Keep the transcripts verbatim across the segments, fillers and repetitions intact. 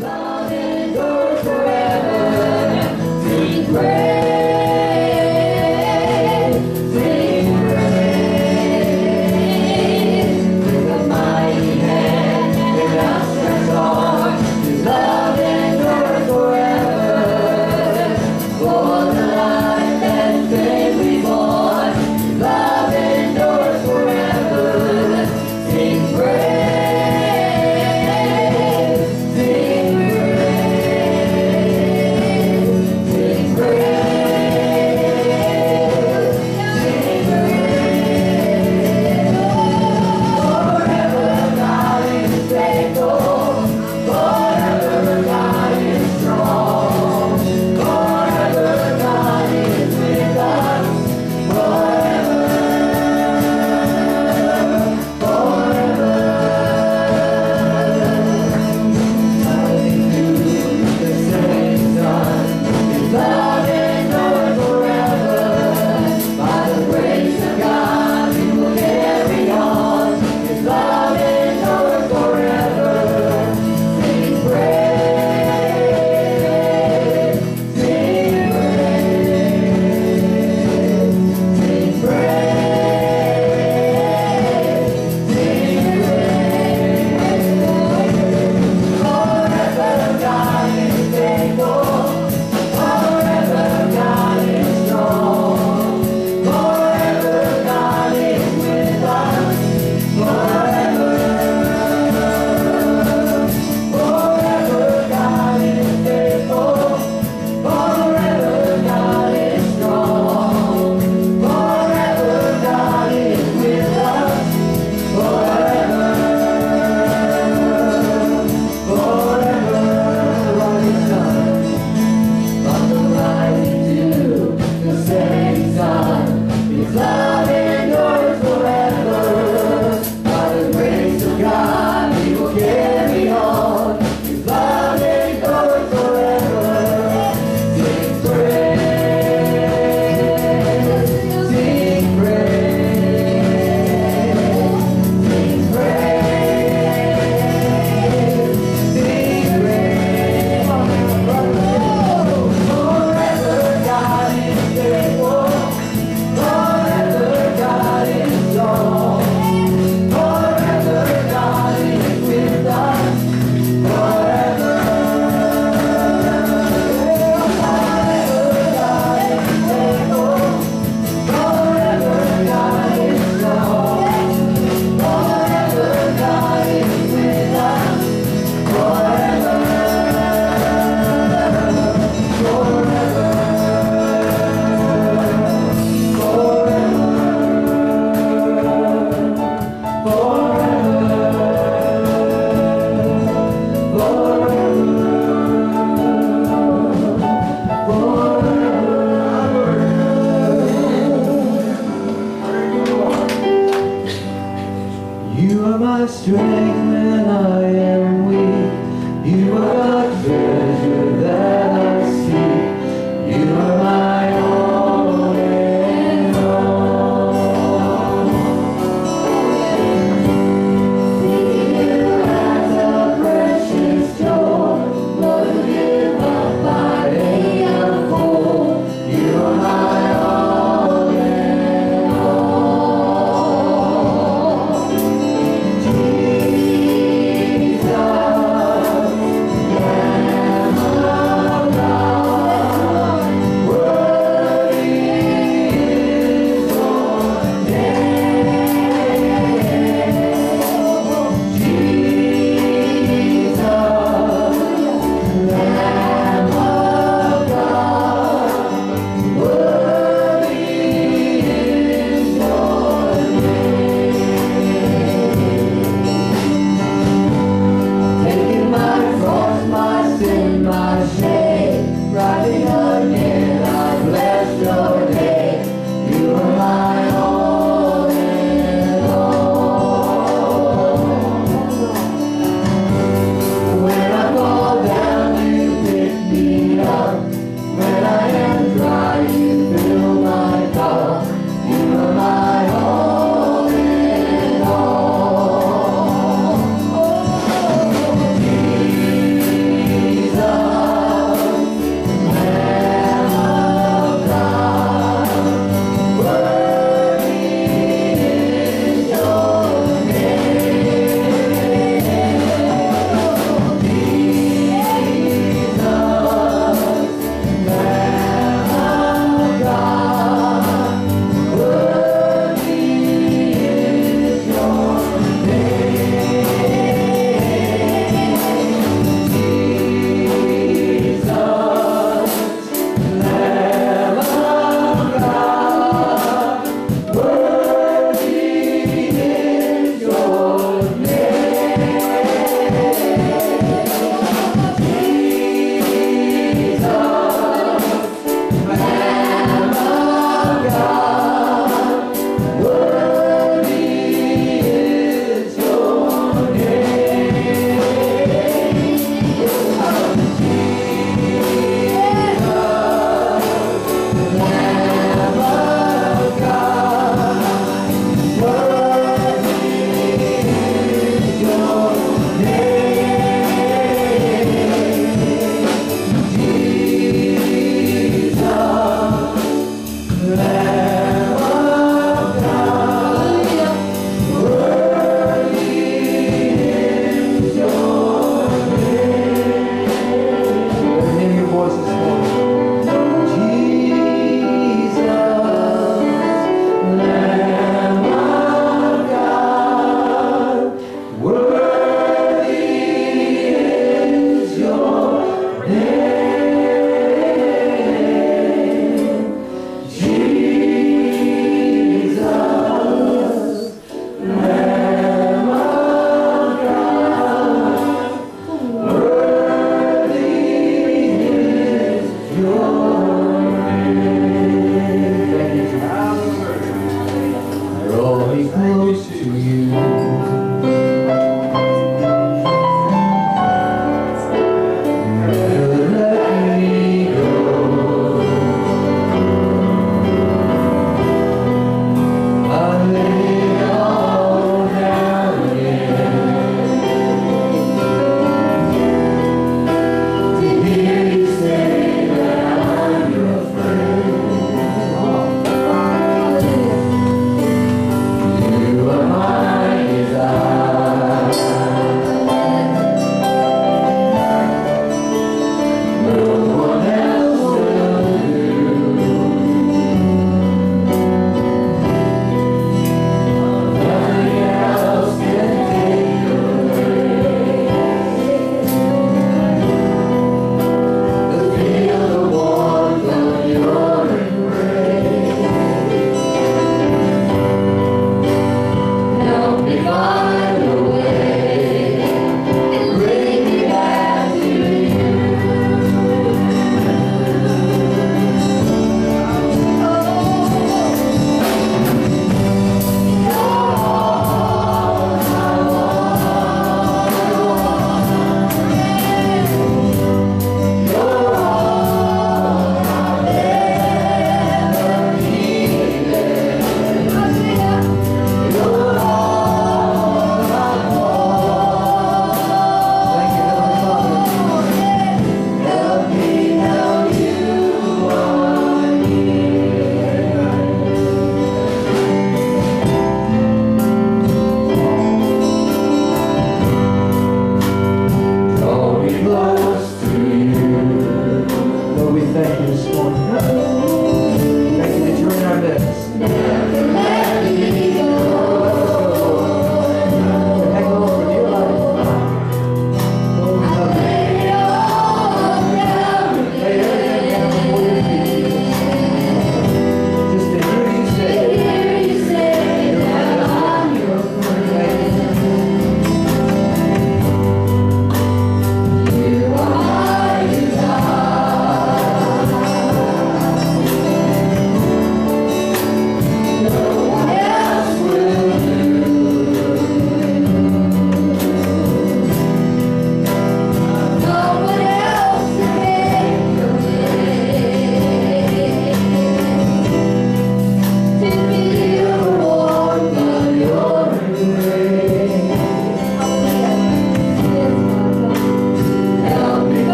Love endures forever. Sing praise, sing praise. With a mighty hand and outstretched arm, His love endures forever. For the life that came reborn, His love endures forever. Sing praise, sing praise.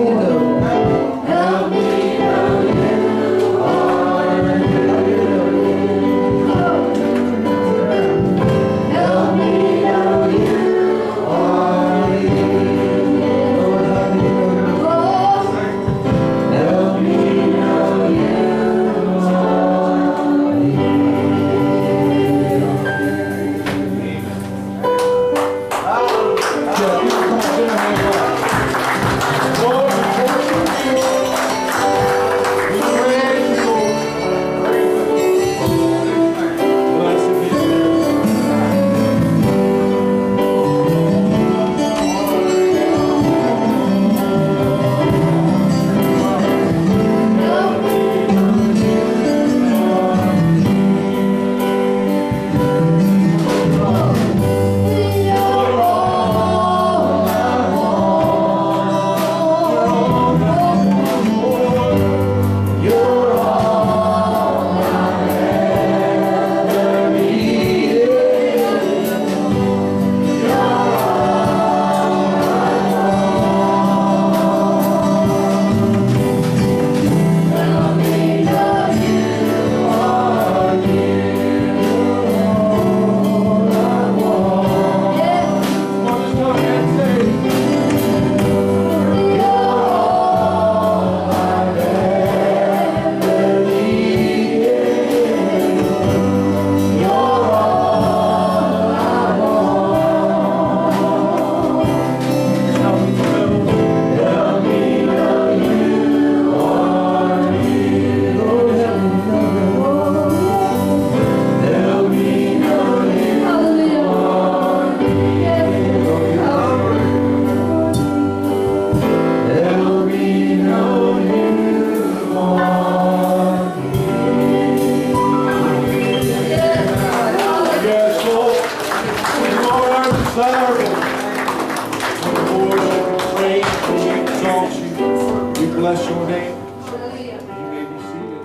Bless your name. You may be seated.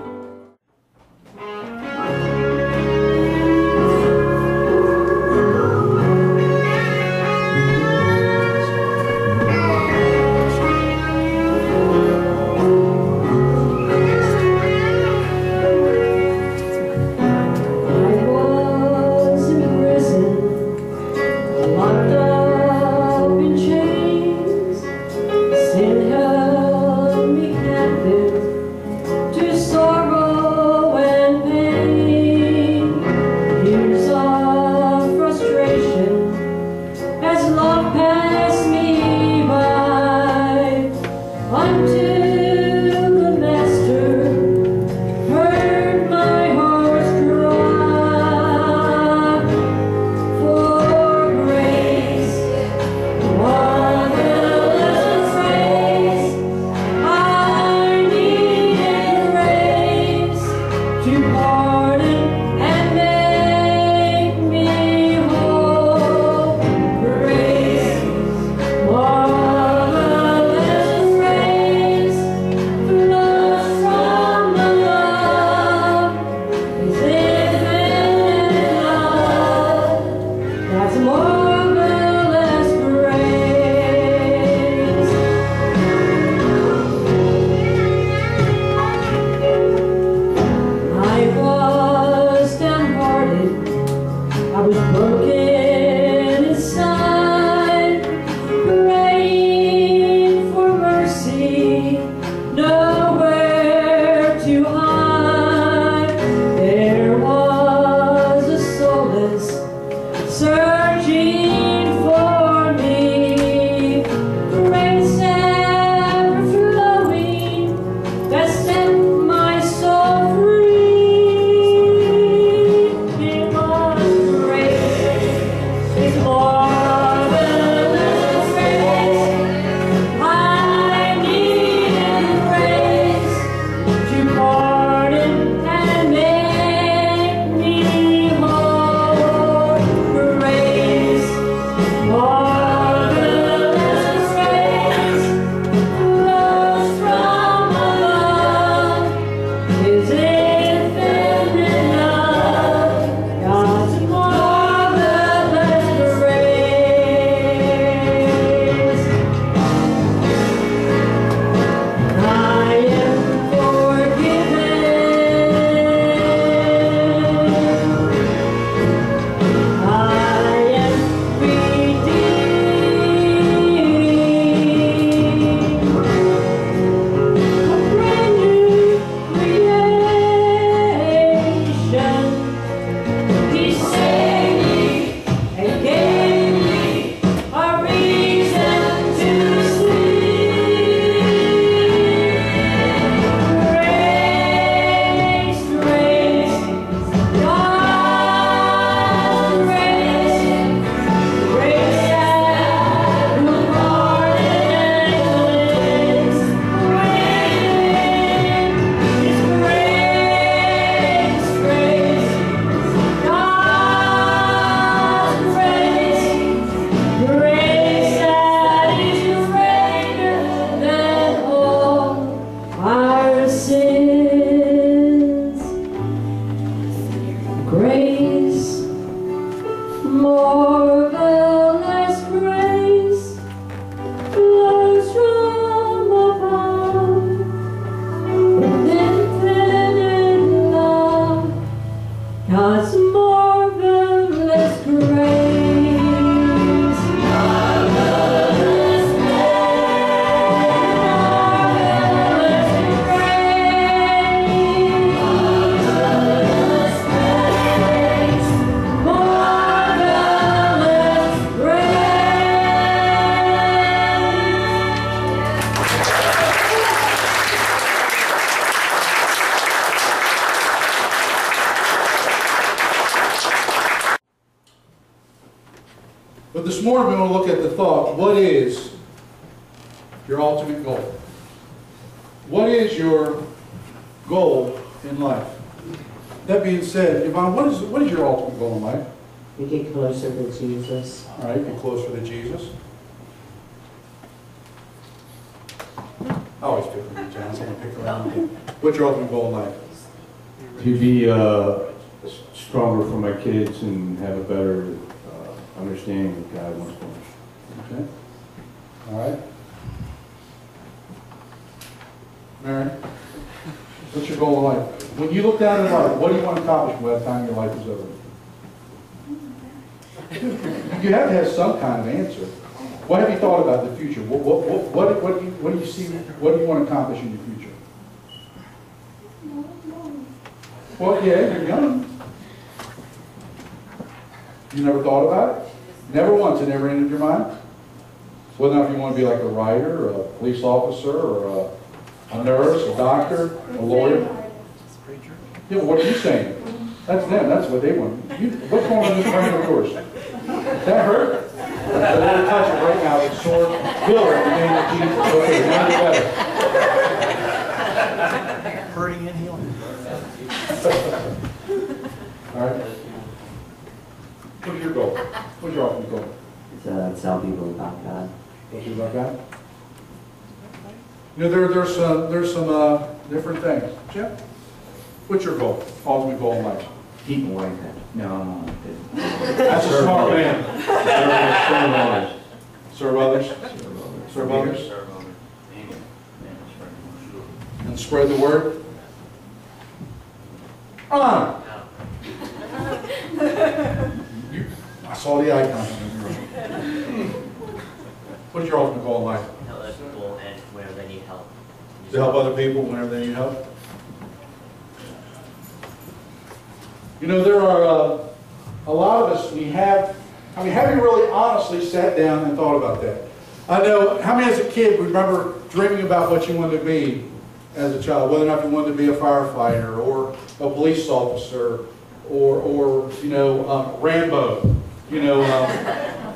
Grace, marvelous grace. morning we're going to look at the thought, what is your ultimate goal? What is your goal in life? That being said, Yvonne, what is, what is your ultimate goal in life? We get closer to Jesus. All right, get closer to Jesus. I always pick on you, John. I'm going to pick around you. What's your ultimate goal in life? To be uh, stronger for my kids and have a better uh, understanding of God wants for them. Okay. All right. Mary, what's your goal in life? When you look down in life, what do you want to accomplish by the time your life is over? You have to have some kind of answer. What have you thought about the future? What, what, what, what, what, do you, what do you see, what do you want to accomplish in your future? Well, yeah, you're young. You never thought about it? Never once, it never entered your mind? Whether or not you want to be like a writer, or a police officer, or a, a nurse, a doctor, a lawyer? Yeah, what are you saying? That's them, that's what they want. You, what's going on in this brain of yours? That hurt? So let me touch it right now with sword. Heal it in the name of Jesus. Okay, now you're better. Hurting and healing. All right. What's your goal? What's your ultimate goal? To uh, tell people about God. Tell people about God? You know, there, there's, uh, there's some uh, different things. Jim, what's your goal? Ultimate goal in life? Keep away from it. No, I'm not good. That's a smart man. Serve others. Serve others. Serve others. And spread the word. On. You, I saw the icon. What is your ultimate goal in life? Help other people and whenever they need help. To help other people whenever they need help. You know, there are uh, a lot of us, we have, I mean, have you really honestly sat down and thought about that? I know, how many as a kid remember dreaming about what you wanted to be as a child, whether or not you wanted to be a firefighter or a police officer or, or you know, um, Rambo, you know. Um,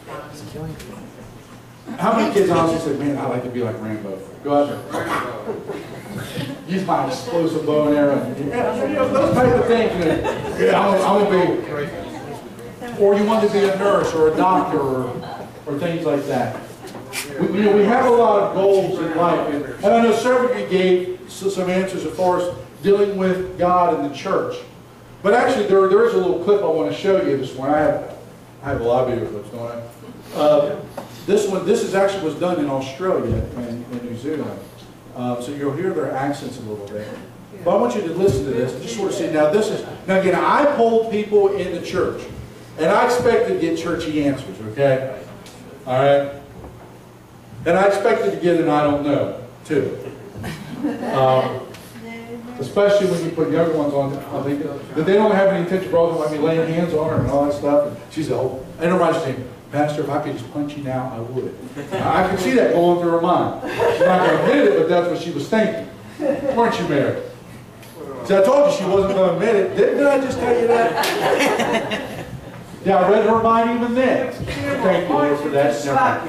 how many kids honestly said, man, I'd like to be like Rambo? Go out there. Use my explosive bow and arrow. And, yeah, you know, those type of things. You know, yeah, I'm, I'm going to be. Or you want to be a nurse or a doctor or, or things like that. We, you know, we have a lot of goals in life. And, and I know several of you gave some answers as far as dealing with God and the church. But actually, there, there is a little clip I want to show you this morning. I have, I have a lot of video clips, don't I? Uh, this one, this is actually was done in Australia and in New Zealand. Uh, so you'll hear their accents a little bit. But I want you to listen to this and just sort of see, now this is, now again, I polled people in the church. And I expected to get churchy answers, okay? All right? And I expected to get an I don't know, too. Um, especially when you put younger ones on, I think that they don't have any intention of like me laying hands on her and all that stuff. And she's like, oh, and everybody's saying, Pastor, if I could just punch you now, I would. I could see that going through her mind. She's not going to admit it, but that's what she was thinking. Weren't you, Mary? See, I told you she wasn't going to admit it. Didn't I just tell you that? Yeah, I read her mind even then. Thank you, Lord, for that.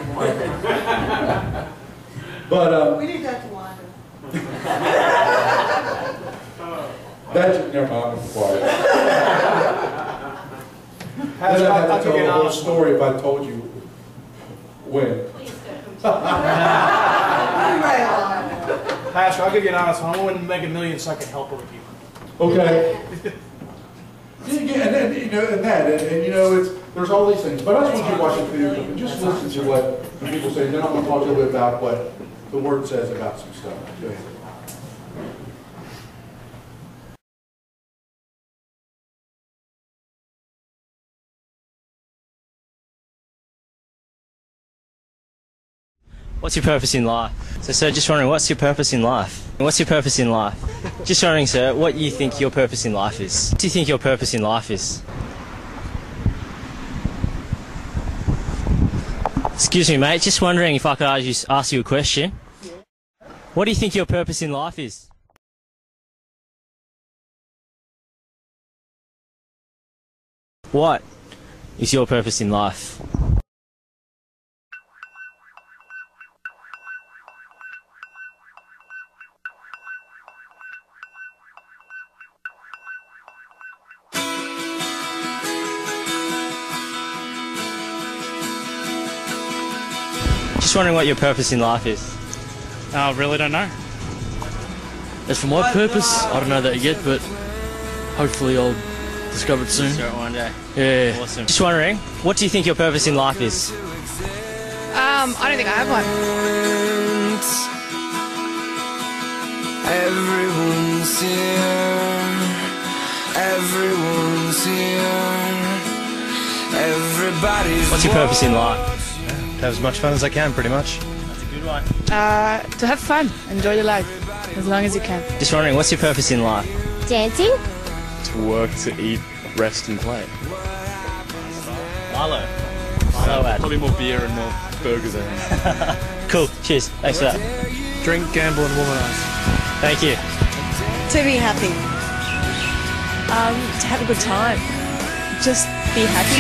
But, uh, we need that to Wanda. That's, never mind, I'm quiet. Pastor, Then I'd I'll have to give tell you the an whole honest story if I told you when. Pastor, I'll give you an honest one. I wouldn't make a million so I could help other people. Okay. Yeah, and, and you know, and that, and, and you know, it's there's all these things. But I just want you to watch the video and just listen to what the people say. Then I'm going to talk a little bit about what the Word says about some stuff. Go ahead. What's your purpose in life? So, sir, just wondering, what's your purpose in life? What's your purpose in life? Just wondering, sir, what you think your purpose in life is. What do you think your purpose in life is? Excuse me, mate, just wondering if I could ask you, ask you a question. What do you think your purpose in life is? What is your purpose in life? Just wondering what your purpose in life is. I really don't know. As for my purpose, I don't know that yet, but hopefully I'll discover it soon. Discover it one day. Yeah. Awesome. Just wondering, what do you think your purpose in life is? Um, I don't think I have one. Everyone's here. Everyone's here. Everybody's. What's your purpose in life? Have as much fun as I can, pretty much. That's a good one. Uh, to have fun, enjoy your life, as long as you can. Just wondering, what's your purpose in life? Dancing? To work, to eat, rest and play. Milo. Milo ad. Probably more beer and more burgers than Cool. Cheers. Thanks for that. Drink, gamble and womanize. Thank you. To be happy. Um, to have a good time. Just be happy.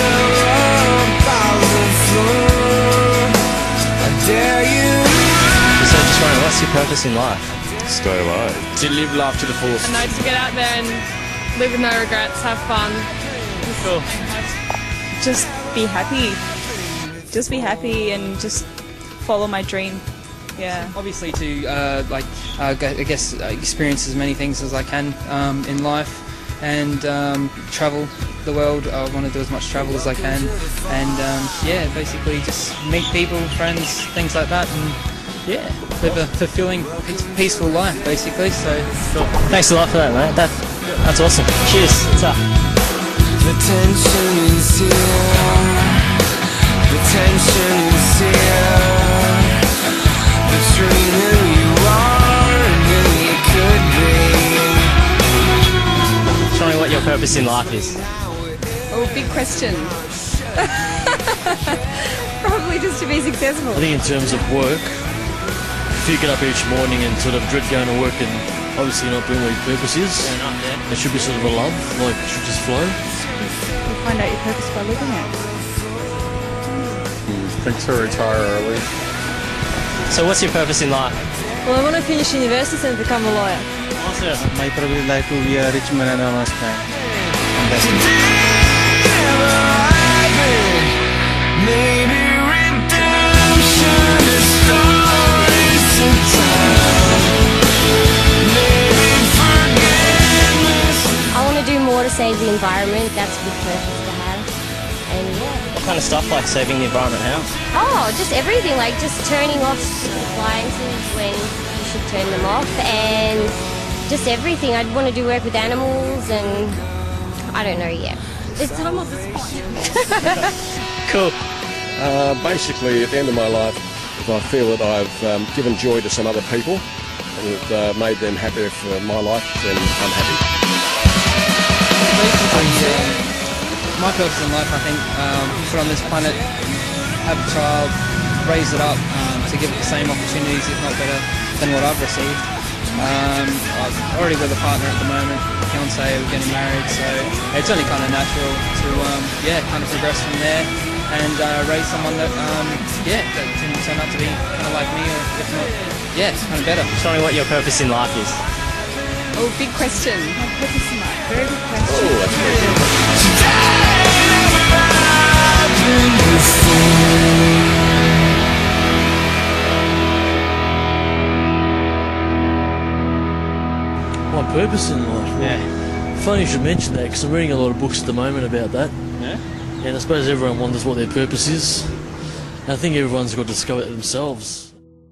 So just wondering, what's your purpose in life? Stay alive. To live life to the fullest. And no, to get out there and live with no regrets, have fun. Cool. Just be happy. Just be happy and just follow my dream. Yeah. Obviously to uh, like uh, I guess uh, experience as many things as I can um, in life and um, travel the world. I want to do as much travel as I can and um, yeah, basically just meet people, friends, things like that, and yeah, live a fulfilling, peaceful life basically. So cool. Thanks a lot for that, mate. That, that's awesome. Cheers. What's up? The tension is here. The tension is here. Between who you are and who you could be. Just wondering what your purpose in life is. Oh, big question. Probably just to be successful. I think in terms of work, if you get up each morning and sort of dread going to work and obviously not doing what your purpose is, there should be sort of a love, like it should just flow. You'll find out your purpose by living it. Think to retire early. So what's your purpose in life? Well, I want to finish university and become a lawyer. Awesome. My probably like to be a rich man and honest man. And that's it. Maybe redemption is stories to tell. Maybe forgiveness. I want to do more to save the environment. That's a good purpose to have. And yeah. What kind of stuff, like saving the environment, how? Oh, just everything, like just turning off appliances when you should turn them off, and just everything. I'd want to do work with animals, and I don't know yet. It's time of the spot. Cool. Uh, basically, at the end of my life, if I feel that I've um, given joy to some other people and uh, made them happy for my life, then I'm happy. Basically, um, my purpose in life, I think, um, put on this planet, have a child, raise it up um, to give it the same opportunities, if not better, than what I've received. Um, I'm already with a partner at the moment, fiance, we're getting married, so it's only kind of natural to, um, yeah, kind of progress from there and uh, raise someone that, um, yeah, that can turn out to be kind of like me, or if not, yeah, it's kind of better. Just wondering what your purpose in life is. Oh, big question. My purpose in life. Very good question. Oh, that's very good. My purpose in life? Yeah. Funny you should mention that, because I'm reading a lot of books at the moment about that. Yeah? And I suppose everyone wonders what their purpose is. And I think everyone's got to discover it themselves.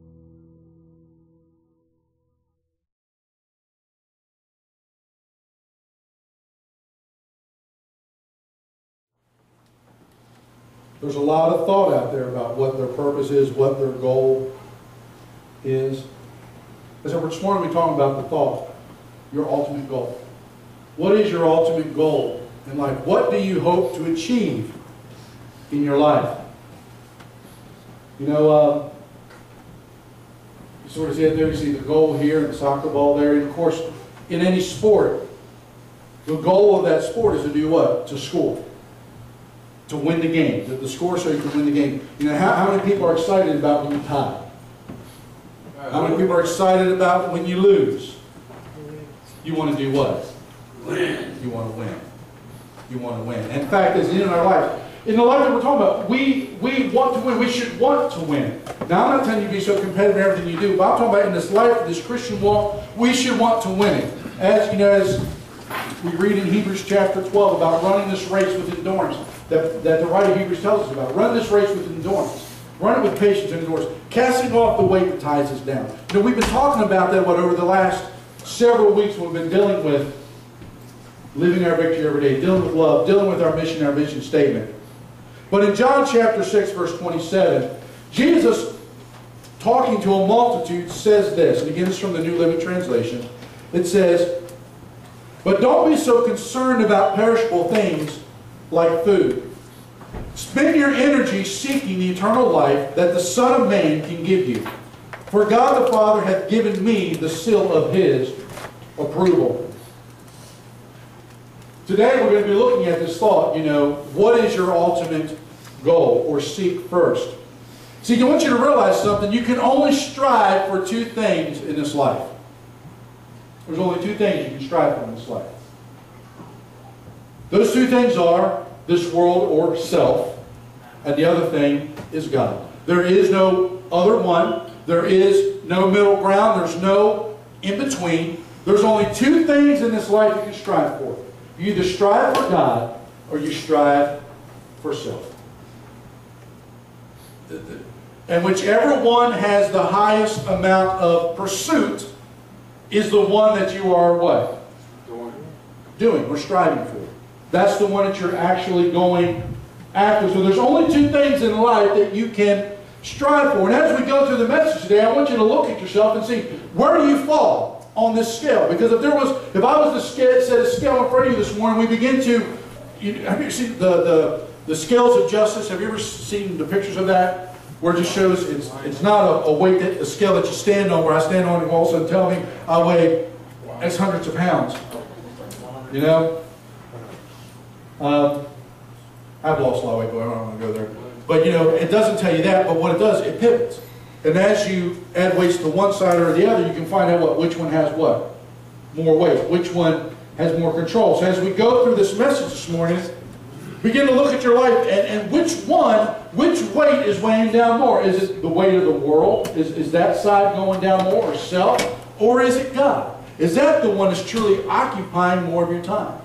There's a lot of thought out there about what their purpose is, what their goal is. As I this morning we talking about the thought, your ultimate goal. What is your ultimate goal in life? What do you hope to achieve in your life? You know, uh, you sort of see it there, you see the goal here and the soccer ball there. And of course, in any sport, the goal of that sport is to do what? To score. To win the game. The, the score so you can win the game. You know, how, how many people are excited about when you tie? How many people are excited about when you lose? You want to do what? Win. You want to win. You want to win. In fact, as in our life, in the life that we're talking about, we, we want to win. We should want to win. Now, I'm not telling you to be so competitive in everything you do, but I'm talking about in this life, this Christian walk, we should want to win it. As you know, as we read in Hebrews chapter twelve about running this race with endurance, that, that the writer of Hebrews tells us about. Run this race with endurance. Run it with patience and endurance. Casting off the weight that ties us down. You know, we've been talking about that, what, over the last several weeks we've been dealing with living our victory every day, dealing with love, dealing with our mission, our vision statement. But in John chapter six, verse twenty-seven, Jesus, talking to a multitude, says this, and again, it's from the New Living Translation. It says, "But don't be so concerned about perishable things like food. Spend your energy seeking the eternal life that the Son of Man can give you. For God the Father hath given me the seal of His approval." Today we're going to be looking at this thought, you know, what is your ultimate goal, or seek first? See, I want you to realize something. You can only strive for two things in this life. There's only two things you can strive for in this life. Those two things are this world, or self, and the other thing is God. There is no other one. There is no middle ground. There's no in between. There's only two things in this life you can strive for. You either strive for God, or you strive for self. And whichever one has the highest amount of pursuit is the one that you are what? Doing or striving for. That's the one that you're actually going after. So there's only two things in life that you can strive for. And as we go through the message today, I want you to look at yourself and see, where do you fall on this scale? Because if there was, if I was to scale, set a scale in front of you this morning, we begin to, you, have you seen the, the, the scales of justice? Have you ever seen the pictures of that? Where it just shows it's, it's not a, a weight, that, a scale that you stand on, where I stand on and all of a sudden tell me I weigh X hundreds of pounds. You know? Um, I've lost a lot of weight, but I don't want to go there. But you know, it doesn't tell you that, but what it does, it pivots. And as you add weights to one side or the other, you can find out what, which one has what? More weight. Which one has more control. So as we go through this message this morning, begin to look at your life, and, and which one, which weight is weighing down more? Is it the weight of the world? Is, is that side going down more, or self? Or is it God? Is that the one that's truly occupying more of your time?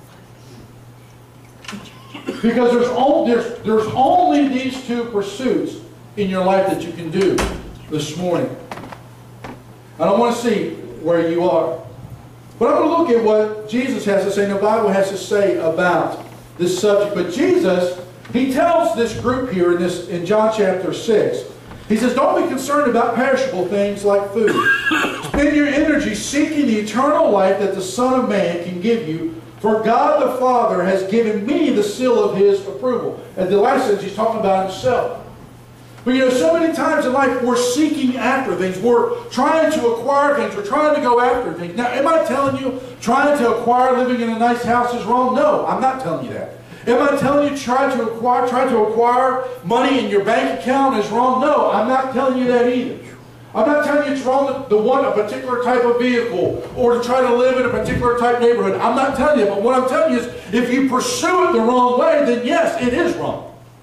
Because there's only, there's, there's only these two pursuits in your life that you can do this morning. I don't want to see where you are. But I'm going to look at what Jesus has to say, and the Bible has to say about this subject. But Jesus, He tells this group here in, this, in John chapter six, He says, don't be concerned about perishable things like food. Spend your energy seeking the eternal life that the Son of Man can give you. For God the Father has given me the seal of His approval. And the last sentence, He's talking about Himself. But you know, so many times in life we're seeking after things. We're trying to acquire things. We're trying to go after things. Now, am I telling you trying to acquire living in a nice house is wrong? No, I'm not telling you that. Am I telling you try to acquire, try to acquire money in your bank account is wrong? No, I'm not telling you that either. I'm not telling you it's wrong to want a particular type of vehicle or to try to live in a particular type neighborhood. I'm not telling you. But what I'm telling you is if you pursue it the wrong way, then yes, it is wrong.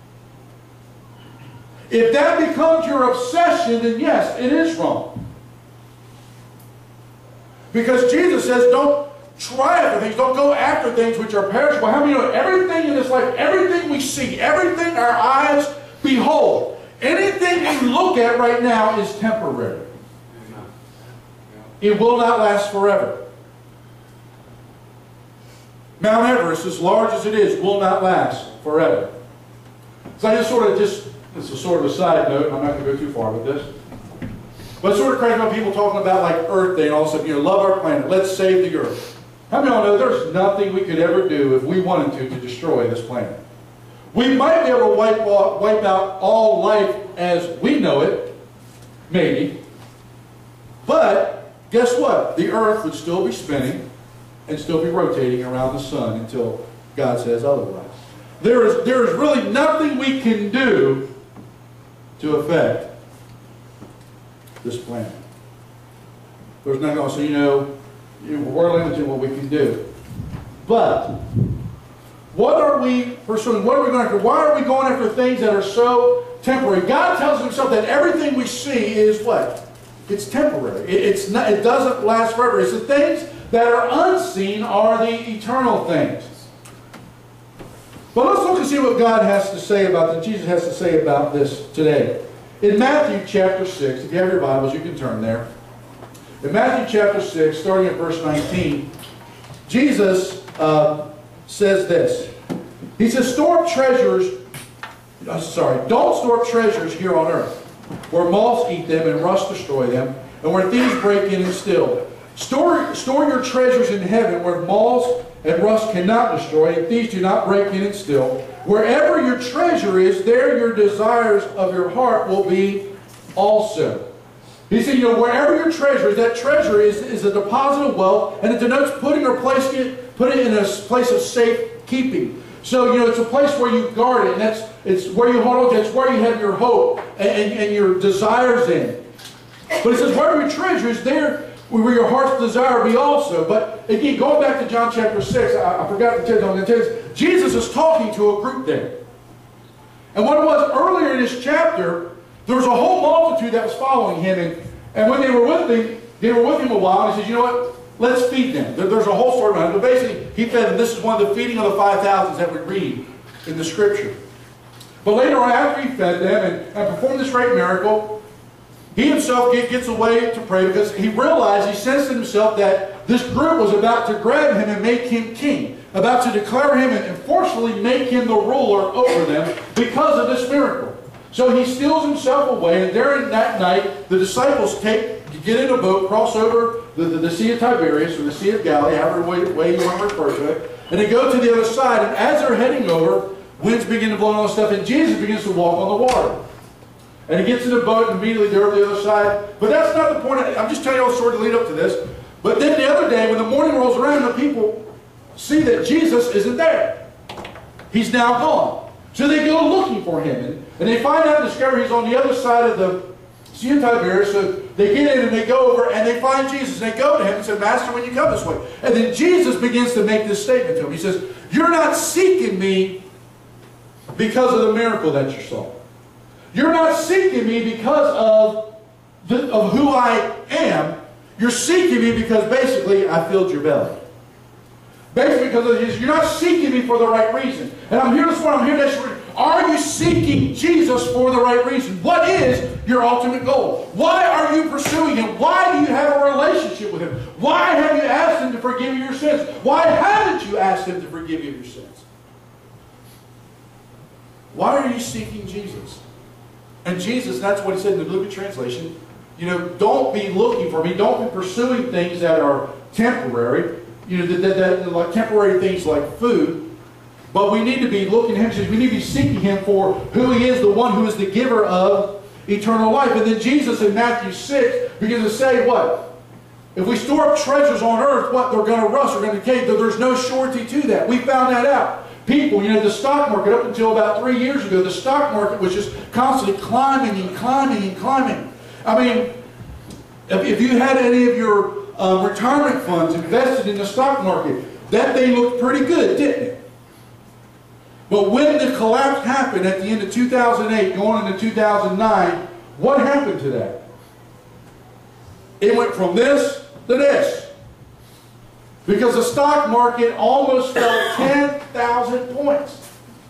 If that becomes your obsession, then yes, it is wrong. Because Jesus says don't try after things, don't go after things which are perishable. How many know everything in this life, everything we see, everything our eyes behold, anything we look at right now is temporary. It will not last forever. Mount Everest, as large as it is, will not last forever. So I just sort of just, this is sort of a side note, I'm not going to go too far with this. But it's sort of crazy about people talking about like Earth Day and all this stuff, you know, love our planet, let's save the Earth. How many of you know there's nothing we could ever do if we wanted to to destroy this planet? We might be able to wipe, off, wipe out all life as we know it, maybe. But guess what? The Earth would still be spinning and still be rotating around the sun until God says otherwise. There is, there is really nothing we can do to affect this planet. There's nothing else. So, you know, we're limited in what we can do. But What are we pursuing? What are we going after? Why are we going after things that are so temporary? God tells himself that everything we see is what? It's temporary. It, it's not, it doesn't last forever. It's the things that are unseen are the eternal things. But let's look and see what God has to say about this, Jesus has to say about this today. In Matthew chapter six, if you have your Bibles, you can turn there. In Matthew chapter six, starting at verse nineteen, Jesus uh, says this. He says, store up treasures, uh, sorry, don't store up treasures here on earth, where moths eat them and rust destroy them, and where thieves break in and steal. Store, store your treasures in heaven, where moths and rust cannot destroy, and thieves do not break in and steal. Wherever your treasure is, there your desires of your heart will be also. He said, you know, wherever your treasure is, that treasure is, is a deposit of wealth, and it denotes putting or placing it, putting it in a place of safe keeping. So, you know, it's a place where you guard it, and that's it's where you hold on to, it's where you have your hope and, and, and your desires in. But it says, wherever your treasure is, there where your heart's desire be also. But again, going back to John chapter six, I, I forgot to tell you, I'm going to tell you, Jesus is talking to a group there. And what it was earlier in this chapter, there was a whole multitude that was following him, and, and when they were with him, they were with him a while, and he says, you know what, let's feed them. There, there's a whole story behind it, but basically, he fed them. This is one of the feeding of the five thousands that we read in the Scripture. But later on, after he fed them and, and performed this great miracle, he himself get, gets away to pray because he realized, he sensed in himself that this group was about to grab him and make him king, about to declare him and, and forcefully make him the ruler over them because of this miracle. So he steals himself away, and during that night, the disciples take, get in a boat, cross over the, the, the Sea of Tiberias, or the Sea of Galilee, however way, way you want to refer to it, and they go to the other side, and as they're heading over, winds begin to blow and all this stuff, and Jesus begins to walk on the water. And he gets in the boat, and immediately they're over the other side. But that's not the point. I'm just telling you all the story to lead up to this. But then the other day, when the morning rolls around, the people see that Jesus isn't there. He's now gone. So they go looking for him. And, and they find out and discover he's on the other side of the Sea of Tiberias. So they get in and they go over and they find Jesus. And they go to him and say, Master, when you come this way. And then Jesus begins to make this statement to him. He says, you're not seeking me because of the miracle that you saw. You're not seeking me because of, the, of who I am. You're seeking me because basically I filled your belly. Basically because of this, you're not seeking me for the right reason. And I'm here this morning, I'm here this morning. Are you seeking Jesus for the right reason? What is your ultimate goal? Why are you pursuing him? Why do you have a relationship with him? Why have you asked him to forgive you your sins? Why haven't you asked him to forgive you your sins? Why are you seeking Jesus? And Jesus, that's what he said in the Luke translation, you know, don't be looking for me. Don't be pursuing things that are temporary. You know, that, that, that, like temporary things like food. But we need to be looking at him. We need to be seeking him for who he is, the one who is the giver of eternal life. And then Jesus in Matthew six begins to say what? If we store up treasures on earth, what? They're going to rust, they're going to decay. There's no surety to that. We found that out. People, you know, the stock market, up until about three years ago, the stock market was just constantly climbing and climbing and climbing. I mean, if, if you had any of your uh, retirement funds invested in the stock market, that thing looked pretty good, didn't it? But when the collapse happened at the end of two thousand eight, going into two thousand nine, what happened to that? It went from this to this. Because the stock market almost fell ten thousand points.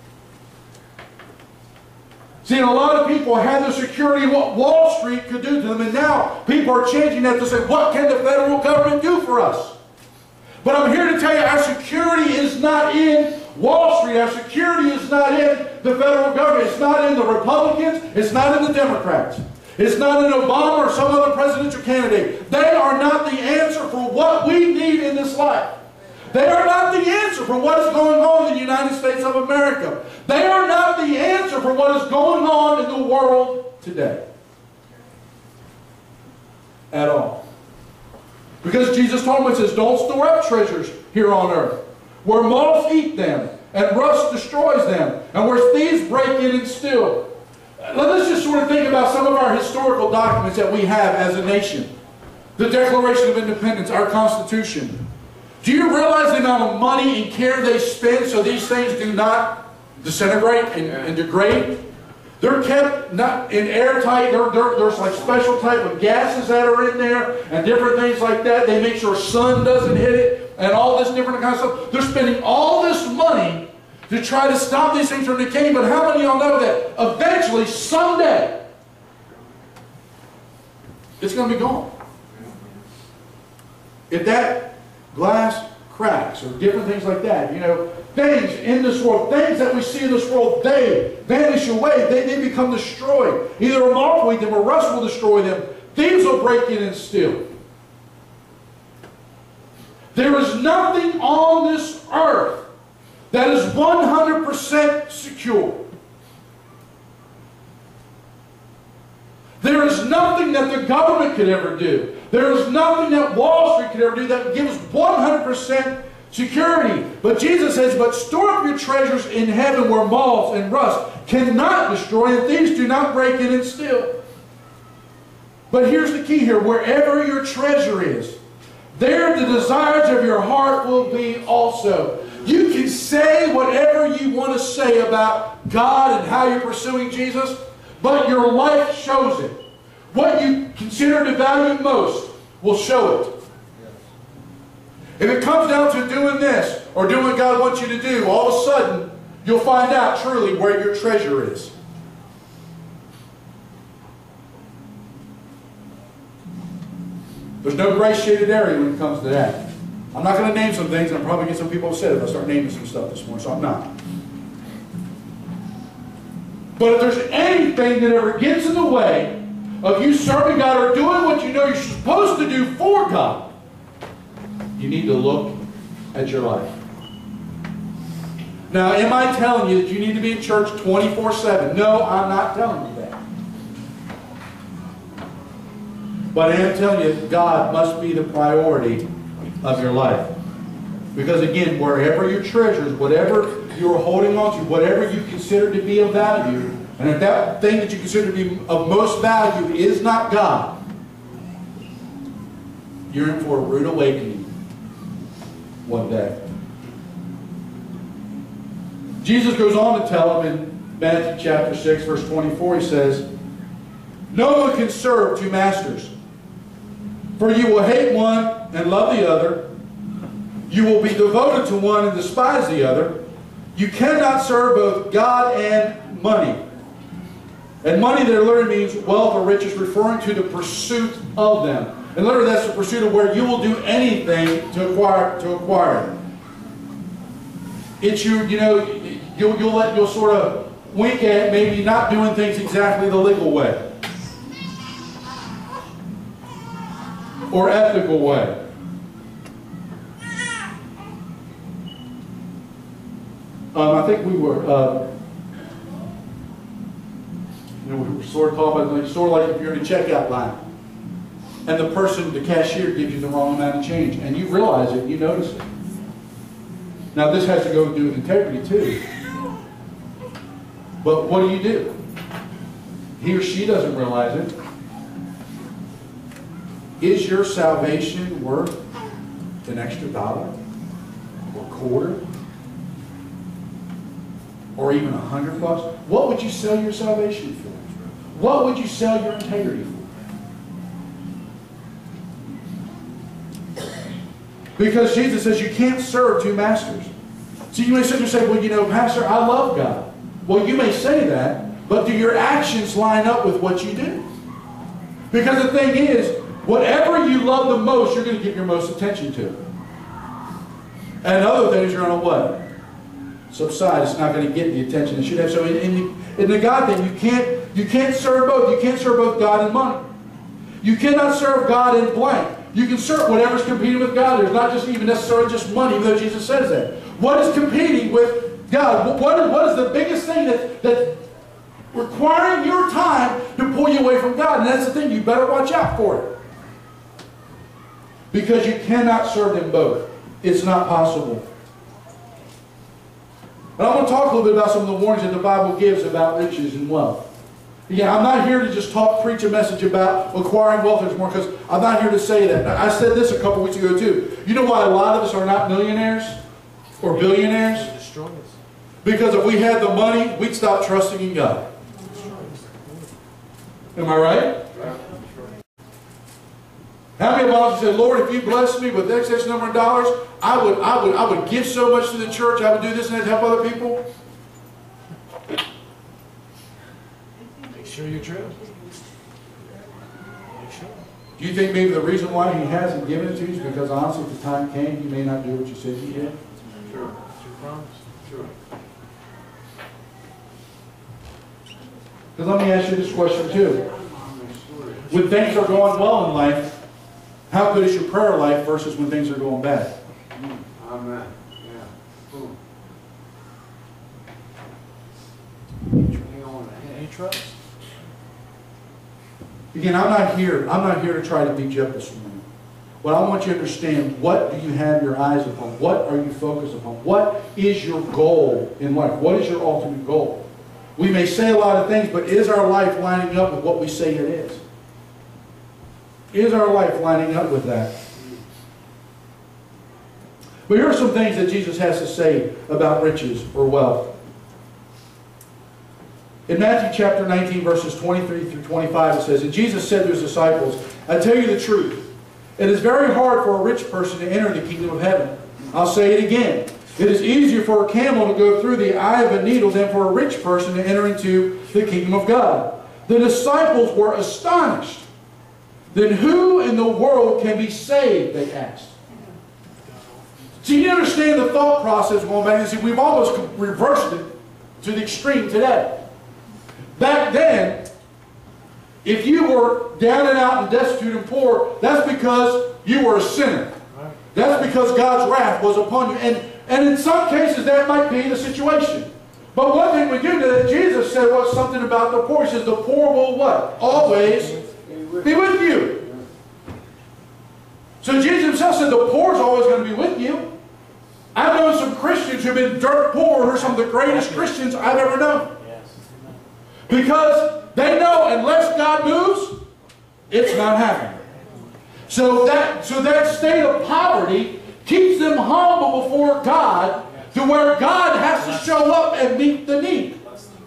See, and a lot of people had the security of what Wall Street could do to them, and now people are changing that to say, what can the federal government do for us? But I'm here to tell you, our security is not in Wall Street. Our security is not in the federal government. It's not in the Republicans. It's not in the Democrats. It's not in Obama or some other presidential candidate. They are not the answer for what we need in this life. They are not the answer for what is going on in the United States of America. They are not the answer for what is going on in the world today. At all. Because Jesus told them, it says, don't store up treasures here on earth, where moths eat them, and rust destroys them, and where thieves break in and steal. Let's just sort of think about some of our historical documents that we have as a nation. The Declaration of Independence, our Constitution. Do you realize the amount of money and care they spend so these things do not disintegrate and, and degrade? They're kept not in airtight. There, there, there's like special type of gases that are in there and different things like that. They make sure sun doesn't hit it and all this different kind of stuff. They're spending all this money to try to stop these things from decaying. But how many of y'all know that eventually, someday, it's going to be gone? If that glass cracks or different things like that, you know, things in this world, things that we see in this world, they vanish away. They, they become destroyed. Either a moth will eat them or rust will destroy them. Thieves will break in and steal. There is nothing on this earth that is one hundred percent secure. There is nothing that the government could ever do. There is nothing that Wall Street could ever do that gives one hundred percent security. But Jesus says, but store up your treasures in heaven where moths and rust cannot destroy and thieves do not break in and steal. But here's the key here. Wherever your treasure is, there the desires of your heart will be also. You can say whatever you want to say about God and how you're pursuing Jesus, but your life shows it. What you consider to value most will show it. If it comes down to doing this or doing what God wants you to do, all of a sudden you'll find out truly where your treasure is. There's no gray shaded area when it comes to that. I'm not going to name some things, and I'm probably get some people upset if I start naming some stuff this morning, so I'm not. But if there's anything that ever gets in the way of you serving God or doing what you know you're supposed to do for God, you need to look at your life. Now, am I telling you that you need to be in church twenty-four seven? No, I'm not telling you that. But I am telling you, God must be the priority of your life. Because again, wherever your treasures, whatever you're holding on to, whatever you consider to be of value, and if that thing that you consider to be of most value is not God, you're in for a rude awakening one day. Jesus goes on to tell them in Matthew chapter six, verse twenty-four, he says, no one can serve two masters. For you will hate one and love the other. You will be devoted to one and despise the other. You cannot serve both God and money. And money there literally means wealth or riches, referring to the pursuit of them. And literally that's the pursuit of where you will do anything to acquire to acquire it. It's you, you know, you'll, you'll let you'll sort of wink at maybe not doing things exactly the legal way. Or ethical way. Um, I think we were, uh, you know, we were sort of talking about, like, sort of like if you're in a checkout line, and the person, the cashier, gives you the wrong amount of change, and you realize it, you notice it. Now, this has to go to do with integrity too. But what do you do? He or she doesn't realize it. Is your salvation worth an extra dollar or quarter or even a hundred bucks? What would you sell your salvation for? What would you sell your integrity for? Because Jesus says you can't serve two masters. So you may sit there and say, well, you know, Pastor, I love God. Well, you may say that, but do your actions line up with what you do? Because the thing is, whatever you love the most, you're going to give your most attention to. And other things are going to what? Subside. It's not going to get the attention it should have. So in, in, the, in the God thing, you can't, you can't serve both. You can't serve both God and money. You cannot serve God and blank. You can serve whatever's competing with God. There's not just even necessarily just money, even though Jesus says that. What is competing with God? What is, what is the biggest thing that, that requiring your time to pull you away from God? And that's the thing. You better watch out for it. Because you cannot serve them both. It's not possible. And I want to talk a little bit about some of the warnings that the Bible gives about riches and wealth. Again, I'm not here to just talk, preach a message about acquiring wealth anymore, because I'm not here to say that. I said this a couple weeks ago too. You know why a lot of us are not millionaires or billionaires? Because if we had the money, we'd stop trusting in God. Am I right? How many of us said, Lord, if you bless me with excess number of dollars, I would, I would, I would give so much to the church, I would do this and that to help other people? Make sure you're true. Make sure. Do you think maybe the reason why he hasn't given it to you is because honestly, if the time came, he may not do what you said he did? Sure. It's your promise. Sure. Because let me ask you this question too. When things are going well in life, how good is your prayer life versus when things are going bad? Amen. Yeah. Boom. Any trust? Again, I'm not here. I'm not here to try to beat you up this morning. But I want you to understand, what do you have your eyes upon? What are you focused upon? What is your goal in life? What is your ultimate goal? We may say a lot of things, but is our life lining up with what we say it is? Is our life lining up with that? But here are some things that Jesus has to say about riches or wealth. In Matthew chapter nineteen, verses twenty-three through twenty-five, it says, and Jesus said to his disciples, I tell you the truth, it is very hard for a rich person to enter the kingdom of heaven. I'll say it again. It is easier for a camel to go through the eye of a needle than for a rich person to enter into the kingdom of God. The disciples were astonished. Then who in the world can be saved, they asked. So you understand the thought process going back. And see, we've almost reversed it to the extreme today. Back then, if you were down and out and destitute and poor, that's because you were a sinner. That's because God's wrath was upon you. And, and in some cases, that might be the situation. But one thing we do know that Jesus said was something about the poor. He says the poor will what? Always be with you. So Jesus himself said the poor is always going to be with you. I've known some Christians who have been dirt poor, who are some of the greatest Christians I've ever known. Because they know unless God moves, it's not happening. So that, so that state of poverty keeps them humble before God, to where God has to show up and meet the need.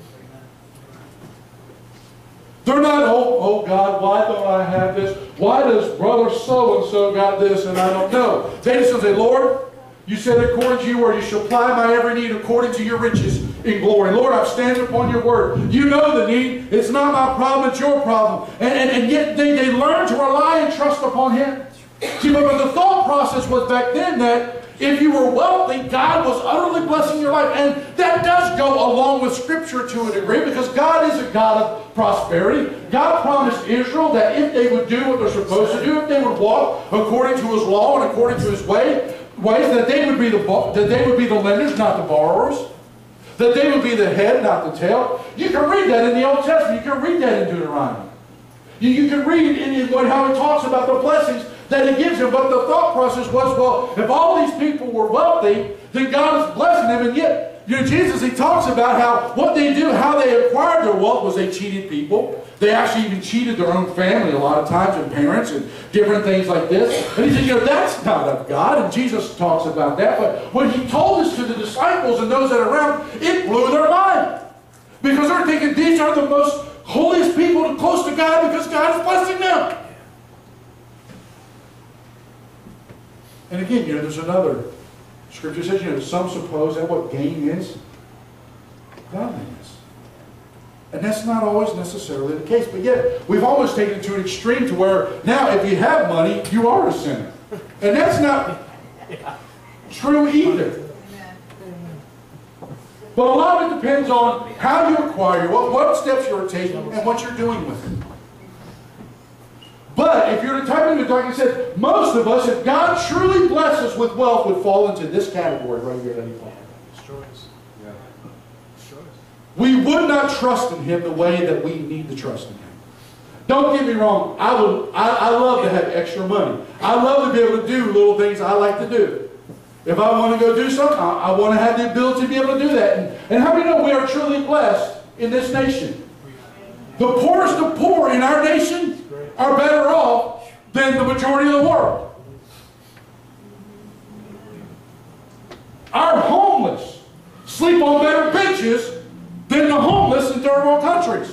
They're not, oh, oh God, why don't I have this? Why does brother so-and-so got this and I don't know? They just say, Lord, you said according to your word, you shall supply my every need according to your riches in glory. Lord, I'm standing upon your word. You know the need. It's not my problem, it's your problem. And, and, and yet they, they learn to rely and trust upon him. See, but the thought process was back then that if you were wealthy, God was utterly blessing your life. And that does go along with Scripture to a degree, because God is a God of prosperity. God promised Israel that if they would do what they're supposed to do, if they would walk according to his law and according to his way, ways, that they would be the that they would be the lenders, not the borrowers. That they would be the head, not the tail. You can read that in the Old Testament. You can read that in Deuteronomy. You, you can read in, in what, how he talks about the blessings that he gives them. But the thought process was, well, if all these people were wealthy, then God is blessing them. And yet, you know, Jesus, he talks about how what they do, how they acquired their wealth was they cheated people. They actually even cheated their own family a lot of times, and parents and different things like this. And he said, you know, that's not of God. And Jesus talks about that. But when he told this to the disciples and those that are around, it blew their mind. Because they're thinking these are the most holiest people close to God because God is blessing them. And again, you know, there's another scripture says, you know, some suppose that what gain is godliness. And that's not always necessarily the case. But yet, we've almost taken it to an extreme to where now if you have money, you are a sinner. And that's not true either. But a lot of it depends on how you acquire, what, what steps you're taking, and what you're doing with it. But if you're the type of, like I said, most of us, if God truly blesses us with wealth, would fall into this category right here that he called. We would not trust in him the way that we need to trust in him. Don't get me wrong. I would. I, I love to have extra money. I love to be able to do little things I like to do. If I want to go do something, I, I want to have the ability to be able to do that. And, and how many know we are truly blessed in this nation? The poorest of poor in our nation are better off than the majority of the world. Our homeless sleep on better benches than the homeless in third world countries.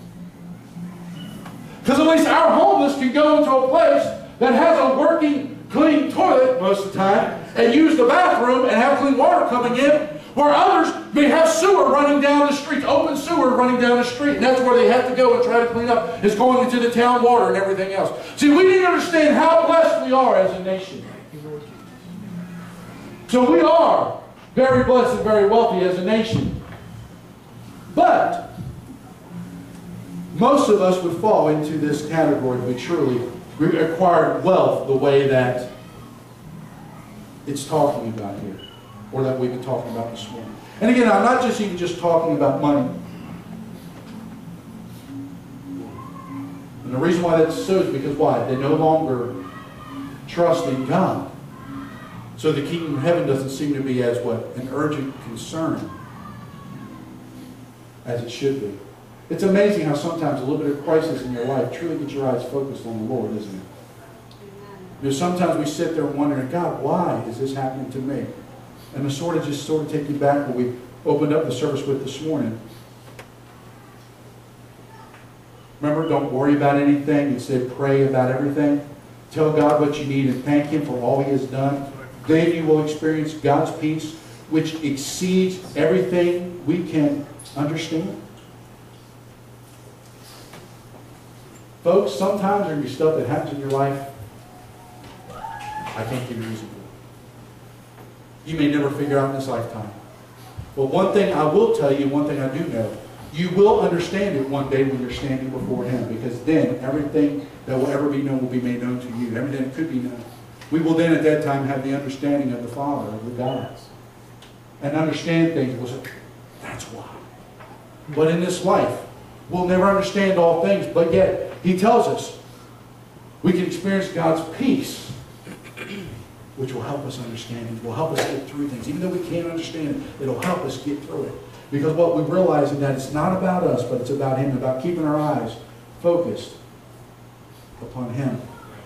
Because at least our homeless can go into a place that has a working, clean toilet most of the time and use the bathroom and have clean water coming in, where others may have sewer running down the street, open sewer running down the street, and that's where they have to go and try to clean up, is going into the town water and everything else. See, we need to understand how blessed we are as a nation. So we are very blessed and very wealthy as a nation. But most of us would fall into this category. We truly we acquired wealth the way that it's talking about here, or that we've been talking about this morning. And again, I'm not just even just talking about money. And the reason why that's so is because why? They no longer trust in God. So the kingdom of heaven doesn't seem to be as what? An urgent concern as it should be. It's amazing how sometimes a little bit of crisis in your life truly gets your eyes focused on the Lord, isn't it? You know, sometimes we sit there wondering, God, why is this happening to me? And to sort of just sort of take you back what we opened up the service with this morning. Remember, don't worry about anything. Instead, pray about everything. Tell God what you need and thank Him for all He has done. Then you will experience God's peace, which exceeds everything we can understand. Folks, sometimes there can be stuff that happens in your life I can't give you a reason for. You may never figure out in this lifetime. But one thing I will tell you, one thing I do know, you will understand it one day when you're standing before Him, because then everything that will ever be known will be made known to you. Everything that could be known. We will then at that time have the understanding of the Father, of the gods. And understand things. We'll say, that's why. But in this life, we'll never understand all things, but yet He tells us we can experience God's peace, which will help us understand it, will help us get through things. Even though we can't understand it, it'll help us get through it. Because what we realize is that it's not about us, but it's about Him, about keeping our eyes focused upon Him.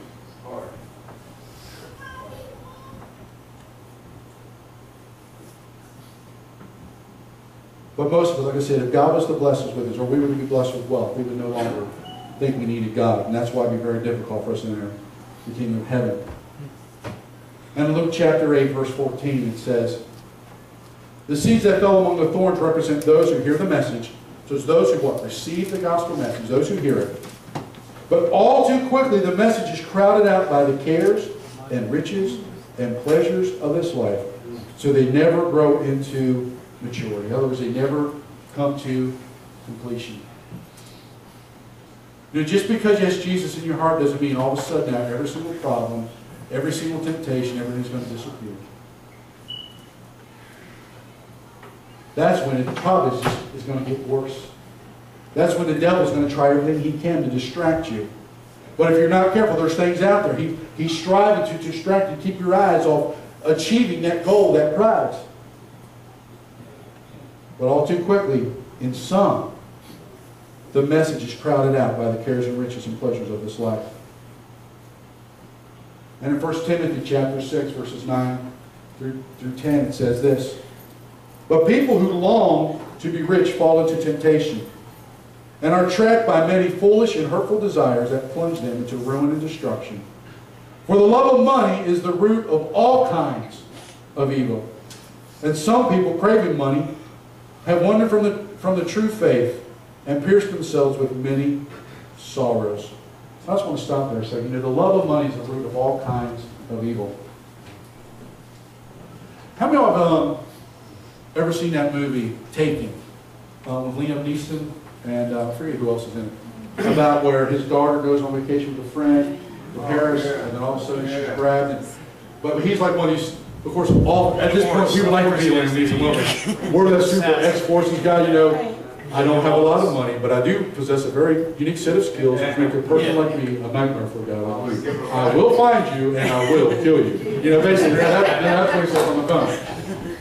But most of us, like I said, if God was to bless us with His, or we were to be blessed with wealth, we would no longer think we needed God. And that's why it would be very difficult for us to enter the kingdom of heaven. And in Luke chapter eight, verse fourteen, it says, the seeds that fell among the thorns represent those who hear the message. So it's those who what? Receive the gospel message, those who hear it. But all too quickly the message is crowded out by the cares and riches and pleasures of this life. So they never grow into maturity. In other words, they never come to completion. You know, just because you have Jesus in your heart doesn't mean all of a sudden now every single problem, every single temptation, everything's going to disappear. That's when it probably is, just, is going to get worse. That's when the devil's going to try everything he can to distract you. But if you're not careful, there's things out there. He, he's striving to distract you, keep your eyes off achieving that goal, that prize. But all too quickly, in some, the message is crowded out by the cares and riches and pleasures of this life. And in First Timothy chapter six, verses nine through, through ten, it says this, but people who long to be rich fall into temptation and are trapped by many foolish and hurtful desires that plunge them into ruin and destruction. For the love of money is the root of all kinds of evil. And some people craving money have wandered from the, from the true faith and pierced themselves with many sorrows. I just want to stop there a second. You know, the love of money is the root of all kinds of evil. How many of you have um, ever seen that movie, Taken, um, with Liam Neeson and uh, I forget who else is in it, about where his daughter goes on vacation with a friend to Paris, oh, yeah. and then all of a sudden yeah. she's grabbed. And, but he's like one of these, of course, all at this point we would like to be Liam Neeson, well, we're that super ex-forces guy, you know. I don't have a lot of money, but I do possess a very unique set of skills which make a person like me a nightmare for a guy like me. I will find you and I will kill you. You know, basically, that, that's what he says on the phone.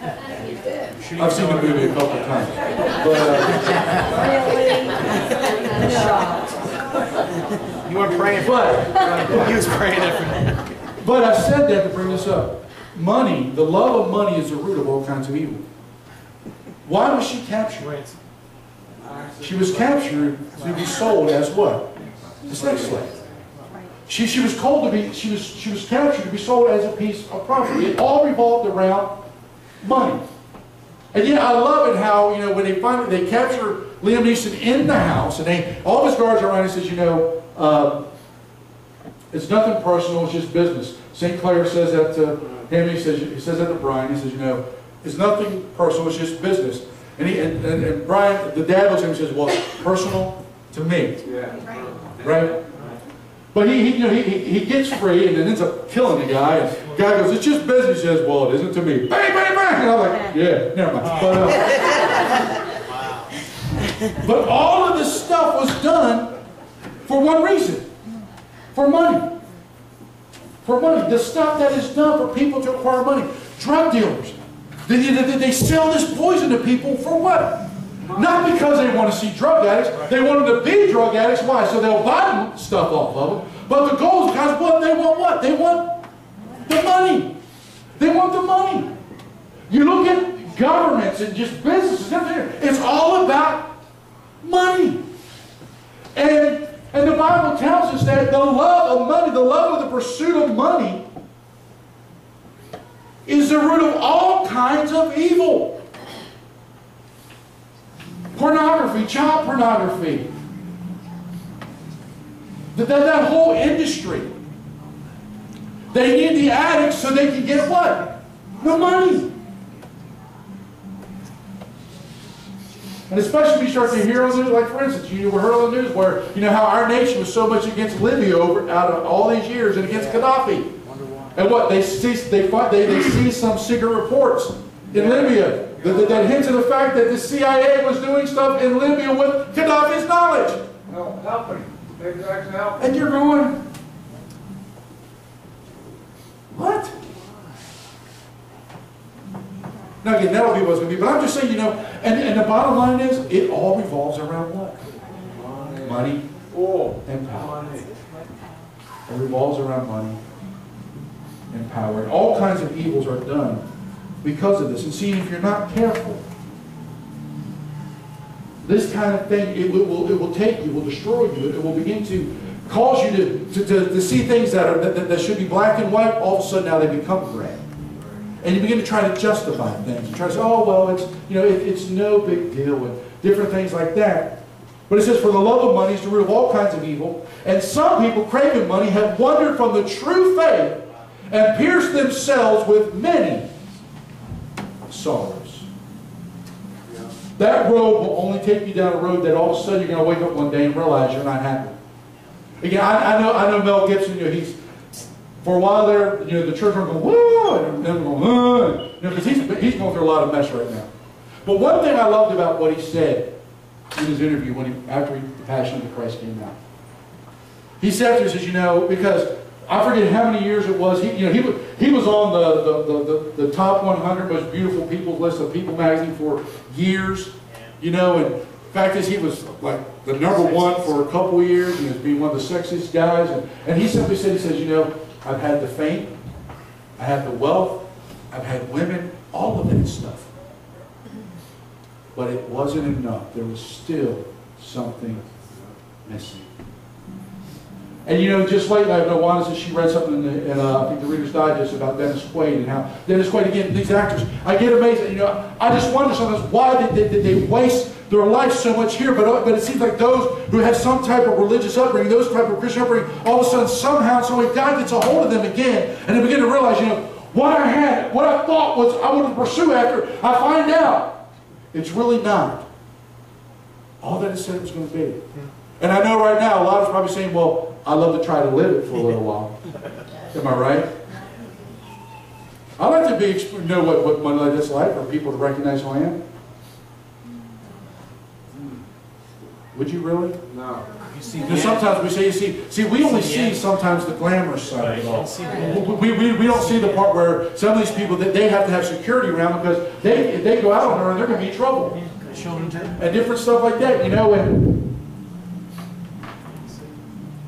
I've seen the movie a couple of times. But, uh, You weren't praying for But, He was praying it for me. but I said that to bring this up. Money, the love of money is the root of all kinds of evil. Why was she captured? She was captured to be sold as what? A sex slave. She, she was called to be, she was, she was captured to be sold as a piece of property. It all revolved around money. And yet I love it how, you know, when they finally, they capture Liam Neeson in the house, and they, all of his guards are around, and he says, you know, um, it's nothing personal, it's just business. Saint Clair says that to him, he says, he says that to Brian, he says, you know, it's nothing personal, it's just business. And, he, and, and, and Brian, the dad looks at him and says, well, it's personal to me. Yeah. Right? But he, he, you know, he, he gets free and then ends up killing the guy. And the guy goes, it's just business. He says, well, it isn't to me. Bang, bang, bang! And I'm like, yeah, never mind. But, uh, but all of this stuff was done for one reason. For money. For money. The stuff that is done for people to acquire money. Drug dealers. They, they, they sell this poison to people for what? Not because they want to see drug addicts. They want them to be drug addicts. Why? So they'll buy stuff off of them. But the goal is because what? They want what? They want the money. They want the money. You look at governments and just businesses. It's all about money. And, and the Bible tells us that the love of money, the love of the pursuit of money, is the root of all kinds of evil. Pornography, child pornography. That, that, that whole industry. They need the addicts so they can get what? The money. And especially when you start to hear on the news, like for instance, you heard on the news where, you know, how our nation was so much against Libya over out of all these years and against Gaddafi. And what? They see, they, find, they, they see some secret reports in Libya that, that hints at the fact that the C I A was doing stuff in Libya with Gaddafi's knowledge. No, helping. They're actually helping. And you're going, what? Now again, that'll be what's going to be. But I'm just saying, you know, and, and the bottom line is, it all revolves around what? Money. Money Oh. and power. It revolves around money and power. And all kinds of evils are done because of this. And see, if you're not careful, this kind of thing, it will, will, it will take you, will destroy you. It will begin to cause you to, to, to, to see things that, are, that, that should be black and white. All of a sudden now they become gray. And you begin to try to justify things. You try to say, oh, well, it's, you know, it, it's no big deal, and different things like that. But it says, for the love of money is the root of all kinds of evil. And some people craving money have wandered from the true faith and pierced themselves with many sorrows. Yeah. That road will only take you down a road that all of a sudden you're going to wake up one day and realize you're not happy. Again, I, I know I know Mel Gibson, you know, he's, for a while there, you know, the church are going, whoa, and then going, whoa, you know, because he's, he's going through a lot of mess right now. But one thing I loved about what he said in his interview when he, after he, the Passion of the Christ came out. He said, he says, you know, because I forget how many years it was. He, you know, he was he was on the the, the, the the top one hundred most beautiful people list of People magazine for years. You know, and the fact is, he was like the number one for a couple of years, and was being one of the sexiest guys. And, and he simply said, he says, you know, I've had the fame, I had the wealth, I've had women, all of that stuff. But it wasn't enough. There was still something missing. And you know, just lately, I know Wanda said she read something in, the, in uh, I think the Reader's Digest about Dennis Quaid and how Dennis Quaid, again, these actors, I get amazed. You know, I just wonder sometimes why did they, did they waste their life so much here? But, but it seems like those who had some type of religious upbringing, those type of Christian upbringing, all of a sudden, somehow, some way, God gets a hold of them again, and they begin to realize, you know, what I had, what I thought was I wanted to pursue after, I find out it's really not all that it said it was going to be. And I know right now a lot of us are probably saying, well, I love to try to live it for a little while. Am I right? I like to be know what, what my life is like for people to recognize who I am. Would you really? No. You see, because sometimes we say, you see, see, we only see sometimes the glamorous side of it all. We, we, we don't see the part where some of these people, that they have to have security around because they, if they go out on their own, they're going to be in trouble. And different stuff like that, you know. And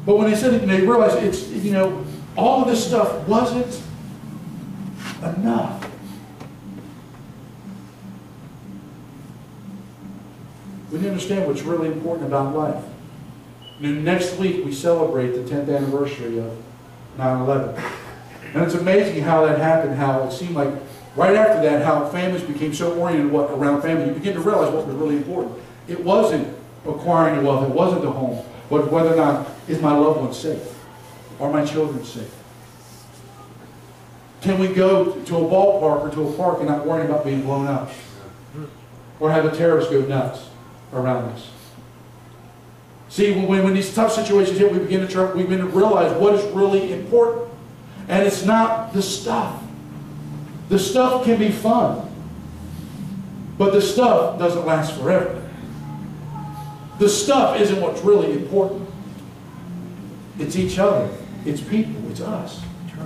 But when they said it, they realized it's, you know, all of this stuff wasn't enough. We need to understand what's really important about life. And then next week we celebrate the tenth anniversary of nine eleven. And it's amazing how that happened, how it seemed like right after that, how families became so oriented what, around family. You begin to realize what was really important. It wasn't acquiring the wealth, it wasn't the home, but whether or not is my loved one safe? Are my children safe? Can we go to a ballpark or to a park and not worry about being blown up? Or have a terrorist go nuts around us? See, when, when these tough situations hit, we begin to try, we begin to realize what is really important. And it's not the stuff. The stuff can be fun. But the stuff doesn't last forever. The stuff isn't what's really important. It's each other. It's people. It's us.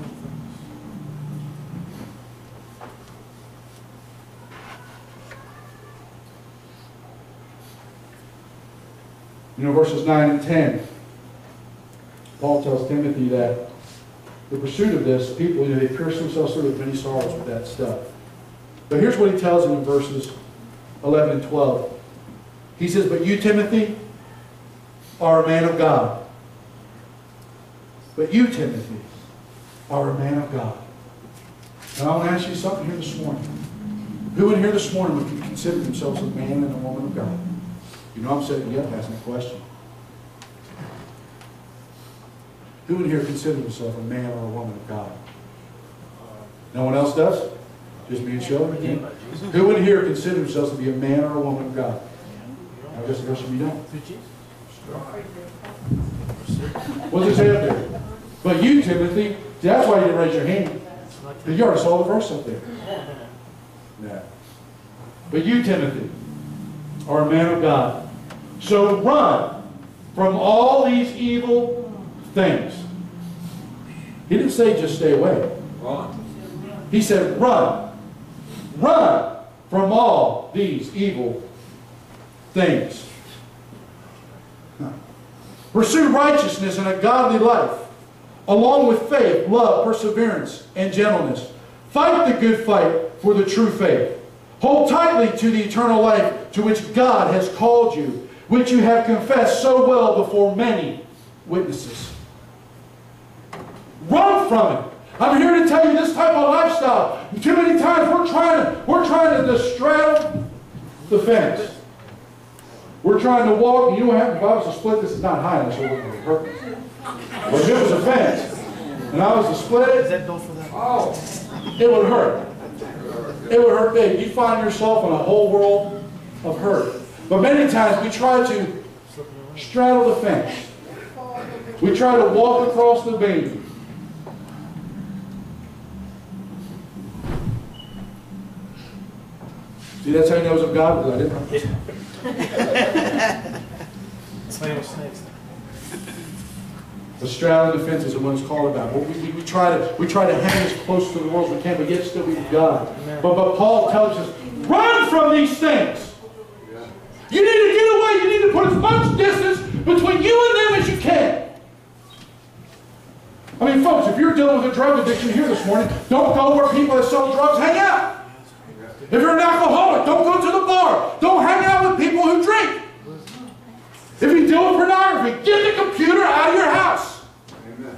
You know, verses nine and ten, Paul tells Timothy that the pursuit of this, people, you know, they pierce themselves through with many sorrows with that stuff. But here's what he tells him in verses eleven and twelve. He says, but you, Timothy, are a man of God. But you, Timothy, are a man of God. And I want to ask you something here this morning. Who in here this morning would consider themselves a man and a woman of God? You know I'm setting you up asking a question. Who in here considers himself a man or a woman of God? No one else does? Just me and Sheldon? Who in here considers themselves to be a man or a woman of God? I guess the rest of you don't. What does it say up there? But you, Timothy, see, that's why you didn't raise your hand. Because you already saw the verse up there. Yeah. But you, Timothy, are a man of God. So run from all these evil things. He didn't say just stay away. He said run. Run from all these evil things. Pursue righteousness and a godly life, along with faith, love, perseverance, and gentleness. Fight the good fight for the true faith. Hold tightly to the eternal life to which God has called you, which you have confessed so well before many witnesses. Run from it. I'm here to tell you this type of lifestyle. Too many times we're trying to, we're trying to straddle the fence. We're trying to walk, and you know what happens if I was to split? This is not high enough, so it wouldn't hurt me. But if it was a fence, and I was to split it, oh, it would hurt. It would hurt big. You find yourself in a whole world of hurt. But many times we try to straddle the fence. We try to walk across the beam. See, that's how he knows of God, because I didn't. The straddling the fence is what it's called about. We, we, we, try to, we try to hang as close to the world as we can, but yet still be with God. But, but Paul tells us, run from these things. You need to get away. You need to put as much distance between you and them as you can. I mean, folks, if you're dealing with a drug addiction here this morning, don't go where people that sell drugs hang out. If you're an alcoholic, don't go to the bar. Don't hang out with people who drink. If you deal with pornography, get the computer out of your house. Amen.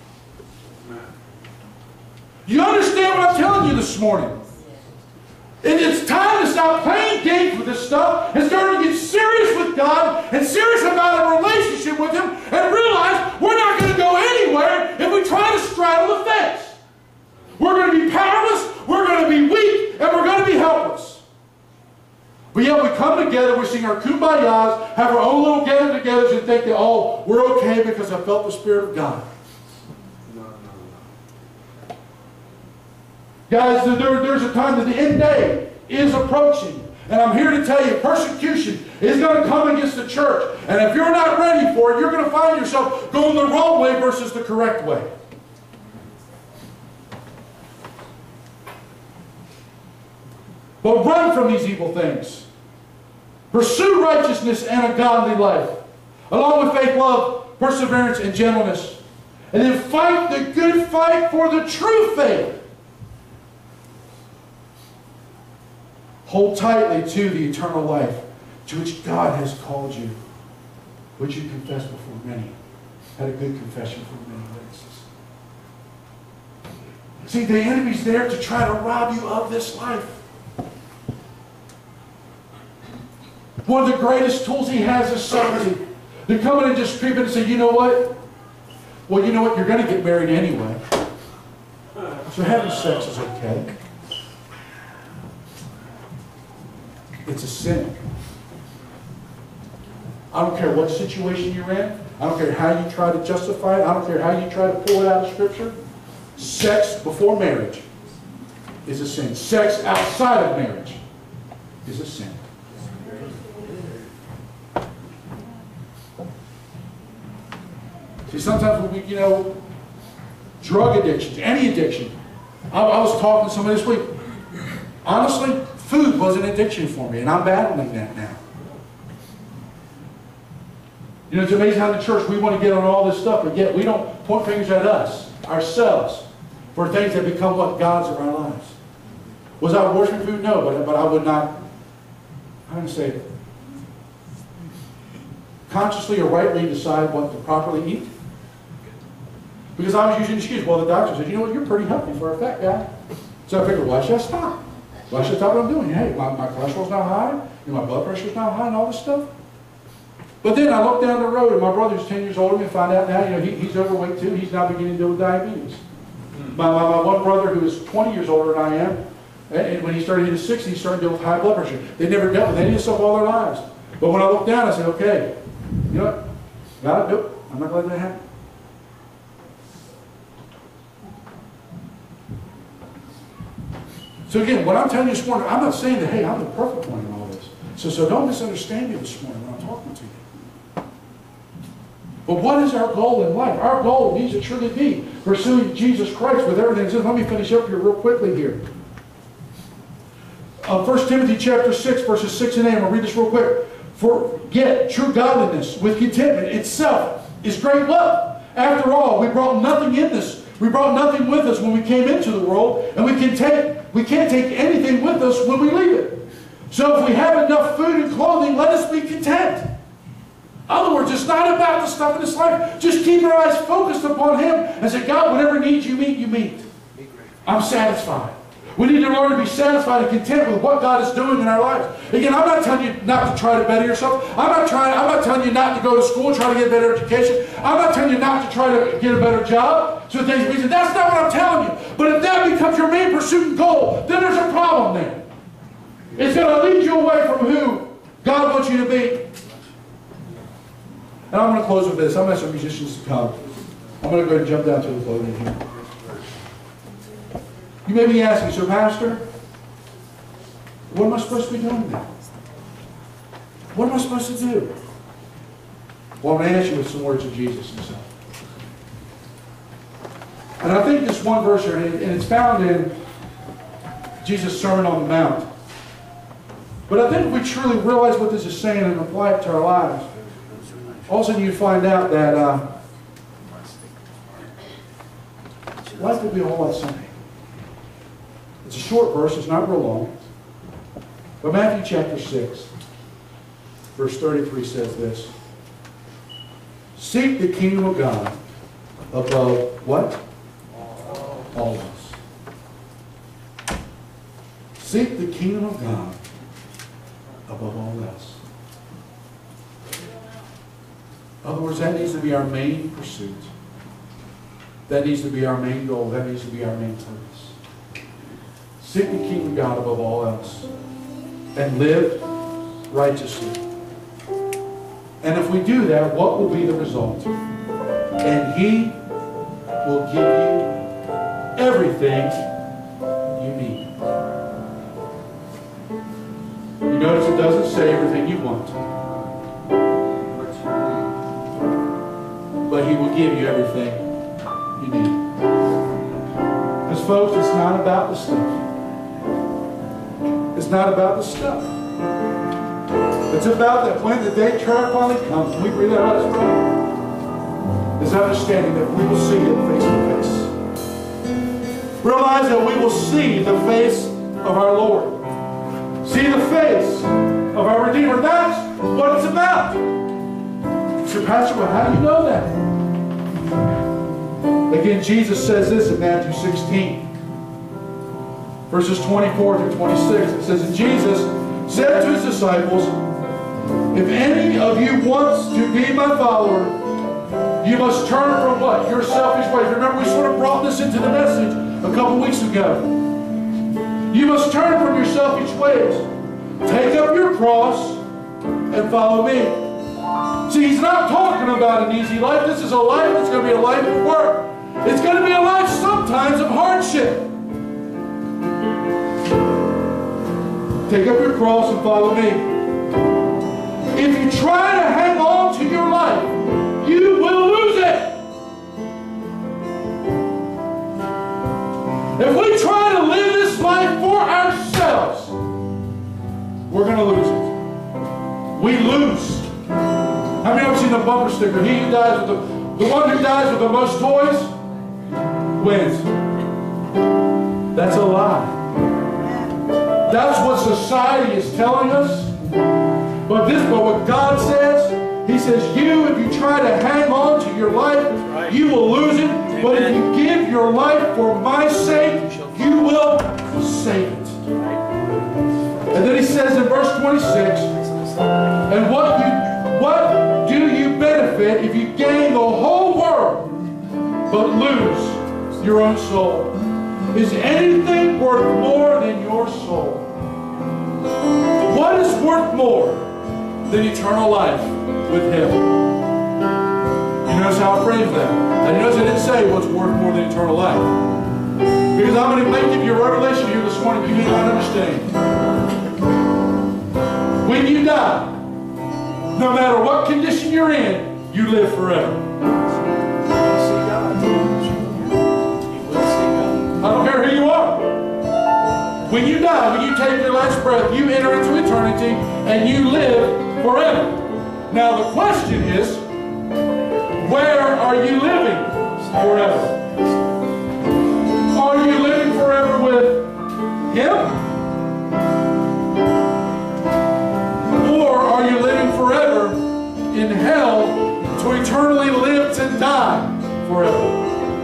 You understand what I'm telling you this morning? And it's time to stop playing games with this stuff and start to get serious with God and serious about a relationship with Him and realize we're not going to go anywhere if we try to straddle the fence. We're going to be powerless, we're going to be weak, and we're going to be helpless. But yet we come together, we sing our kumbayas, have our own little get-togethers and think that, oh, we're okay because I felt the Spirit of God. No, no, no. Guys, there, there's a time that the end day is approaching. And I'm here to tell you, persecution is going to come against the church. And if you're not ready for it, you're going to find yourself going the wrong way versus the correct way. But run from these evil things. Pursue righteousness and a godly life, along with faith, love, perseverance, and gentleness. And then fight the good fight for the true faith. Hold tightly to the eternal life to which God has called you, which you confessed before many. Had a good confession for many witnesses. See, the enemy's there to try to rob you of this life. One of the greatest tools he has is subtlety. To come in and just creep in and say, you know what? Well, you know what? You're going to get married anyway. So having sex is okay. It's a sin. I don't care what situation you're in. I don't care how you try to justify it. I don't care how you try to pull it out of Scripture. Sex before marriage is a sin. Sex outside of marriage is a sin. See, sometimes when we, you know, drug addictions, any addiction. I, I was talking to somebody this week. Honestly, food was an addiction for me, and I'm battling that now. You know, it's amazing how in the church we want to get on all this stuff, but yet we don't point fingers at us, ourselves, for things that become what gods of our lives. Was I worshiping food? No, but, but I would not, I'm going to say, consciously or rightly decide what to properly eat. Because I was using the excuse. Well, the doctor said, you know what, you're pretty healthy for a fat guy. So I figured, why should I stop? Why should I stop what I'm doing? Hey, my, my cholesterol's not high, and my blood pressure's not high, and all this stuff. But then I look down the road, and my brother's ten years older than me, and find out now, you know, he, he's overweight too. He's now beginning to deal with diabetes. My, my, my one brother, who is twenty years older than I am, and, and when he started in his sixties, he started dealing with high blood pressure. They never dealt with any of this stuff all their lives. But when I looked down, I said, okay, you know what? God, nope, I'm not glad that happened. So again, what I'm telling you this morning, I'm not saying that, hey, I'm the perfect one in all this. So, so don't misunderstand me this morning when I'm talking to you. But what is our goal in life? Our goal needs to truly be pursuing Jesus Christ with everything. Let me finish up here real quickly here. Uh, First Timothy chapter six, verses six and eight. I'm going to read this real quick. Forget true godliness with contentment itself is great wealth. After all, we brought nothing in this. We brought nothing with us when we came into the world, and we can take we can't take anything with us when we leave it. So if we have enough food and clothing, let us be content. In other words, it's not about the stuff in this life. Just keep your eyes focused upon Him and say, God, whatever needs you meet, you meet. I'm satisfied. We need to learn to be satisfied and content with what God is doing in our lives. Again, I'm not telling you not to try to better yourself. I'm not trying. I'm not telling you not to go to school and try to get a better education. I'm not telling you not to try to get a better job. So things reason. That's not what I'm telling you. But if that becomes your main pursuit and goal, then there's a problem there. It's going to lead you away from who God wants you to be. And I'm going to close with this. I'm going to ask some musicians to come. I'm going to go ahead and jump down to the podium here. You may be asking, so Pastor, what am I supposed to be doing now? What am I supposed to do? Well, I'm going to answer you with some words of Jesus Himself. And I think this one verse here, and it's found in Jesus' Sermon on the Mount. But I think if we truly realize what this is saying and apply it to our lives, all of a sudden you find out that uh, life will be a whole lot simpler. It's a short verse, it's not real long. But Matthew chapter six, verse thirty-three says this. Seek the kingdom of God above what? All else. Seek the kingdom of God above all else. In other words, that needs to be our main pursuit. That needs to be our main goal. That needs to be our main purpose. Seek the kingdom of God above all else. And live righteously. And if we do that, what will be the result? And He will give you everything you need. You notice it doesn't say everything you want. But He will give you everything you need. Because folks, it's not about the stuff. It's not about the stuff. It's about that when the day trial finally comes. Can we breathe that out as well? is understanding that we will see Him face to face. Realize that we will see the face of our Lord. See the face of our Redeemer. That's what it's about. So, Pastor, well, how do you know that? Again, Jesus says this in Matthew sixteen, verses twenty-four through twenty-six. It says, and Jesus said to His disciples, if any of you wants to be my follower, you must turn from what? Your selfish ways. Remember, we sort of brought this into the message a couple weeks ago. You must turn from your selfish ways. Take up your cross and follow me. See, He's not talking about an easy life. This is a life that's going to be a life of work. It's going to be a life sometimes of hardship. Take up your cross and follow me. If you try to hang on to your life, you will lose it. If we try to live this life for ourselves, we're going to lose it. We lose. How many of you have seen the bumper sticker? He who dies with the, the one who dies with the most toys wins. That's a lie. That's what society is telling us. But this, but what God says, He says, you, if you try to hang on to your life, you will lose it. But if you give your life for my sake, you will save it. And then He says in verse twenty-six, and what you what do you benefit if you gain the whole world but lose your own soul? Is anything worth more than your soul? What is worth more than eternal life with Him? You notice how I phrased that? And you notice I didn't say what's worth more than eternal life. Because I'm going to make give you a revelation here this morning you may not understand. When you die, no matter what condition you're in, you live forever. I don't care who you are. When you die, when you take your last breath, you enter into eternity and you live forever. Now the question is, where are you living forever? Are you living forever with Him? Or are you living forever in hell to eternally live to die forever?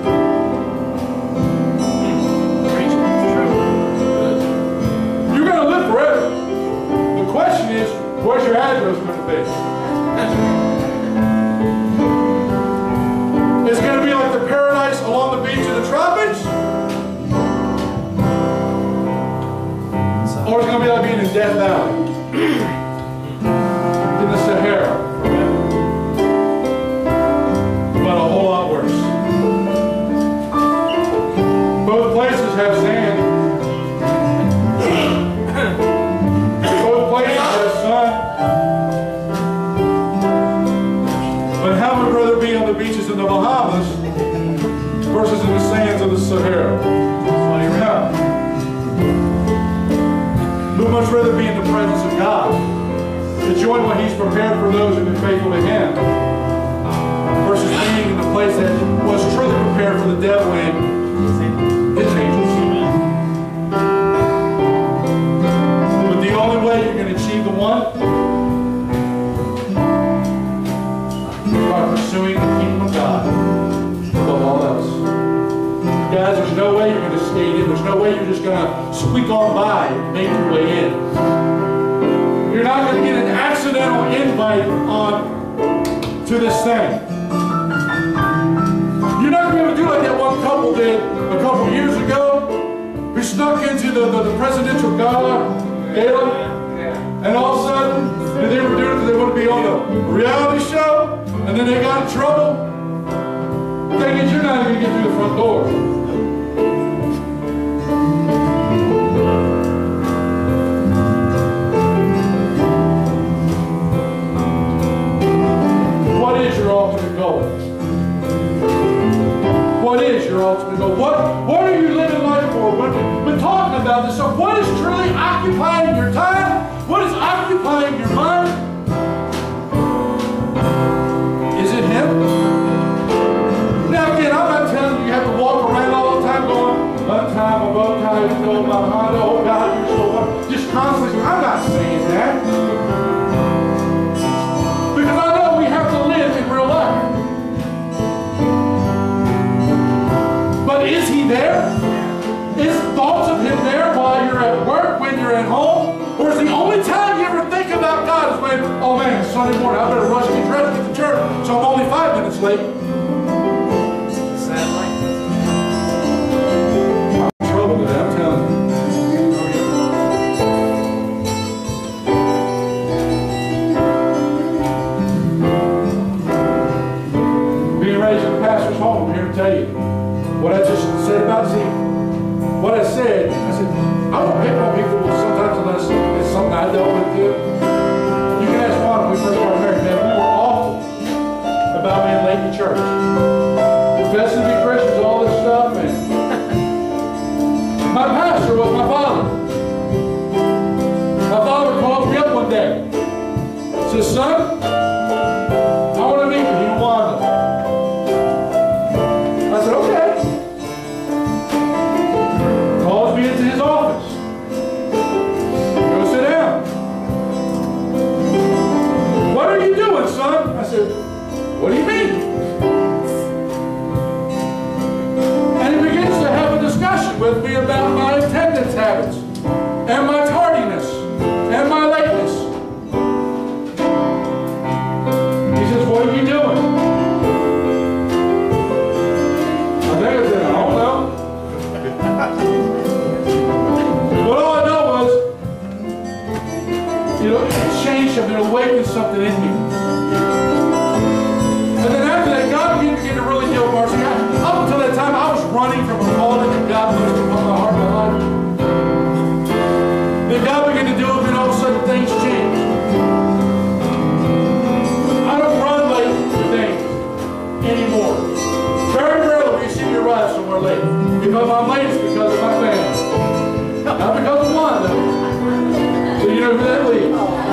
You're going to live forever. The question is, where's your address going to be? Is it going to be like the paradise along the beach of the tropics? Or is it going to be like being in Death Valley? In the Sahara? But a whole lot worse. Both places have sand. Both places have sun. But how would rather be on the beaches in the Bahamas versus in the sands of the Sahara? Yeah. We'd much rather be in the presence of God, enjoying what He's prepared for those who have been faithful to Him, versus being in the place that was truly prepared for the devil and his angels. But the only way you're going to achieve the one by pursuing the kingdom of God above all else. Guys, there's no way you're going to skate in. There's no way you're just going to squeak on by and make your way in. You're not going to get an accidental invite on to this thing. You're not going to be able to do like that one couple did a couple of years ago, who snuck into the, the, the presidential gala, gala, and all of a sudden, and they were doing it because they want to be on a reality show, and then they got in trouble. The thing is, you're not even going to get through the front door. What is your ultimate goal? What is your ultimate goal? What, what are you living life for? When we've been talking about this, so what is truly occupying your time? What is occupying your mind? Is it Him? uptight, you know about Honda, oh God, you're so wonderful. Just constantly, I'm not saying that. Because I know we have to live in real life. But is he there? Is thoughts of him there while you're at work, when you're at home? Or is the only time you ever think about God is when, oh man, it's Sunday morning, I better rush and get dressed, get to church, so I'm only five minutes late. I'm in trouble with that, I'm telling you. Being raised in a pastor's home, I'm here to tell you what I just said about Zeke. What I said, I said, I don't pick on people sometimes unless it's something I dealt with too. You can ask Juan when we first got married, man, we were awful about being late to church. Professing to be Christians, all this stuff, and my pastor was my father. My father called me up one day. Said, son, I want to meet with you, Wanda. I said, okay. Calls me into his office. Go sit down. What are you doing, son? I said, what do you mean? And he begins to have a discussion with me about my attendance habits and my tardiness and my lateness. He says, what are you doing? I think I said, I don't know. But all I know was, you know, it changed something, it awakened something in me. And then after that, God began to, to really deal with Marcy. Up until that time, I was running from a calling that God placed upon my heart and my life. Then God began to deal with me, and all of a sudden things changed. I don't run late for things anymore. Very rarely will you see me arrive somewhere late. If I'm late, it's because of my family. Not because of one, though. So you know who that leaves.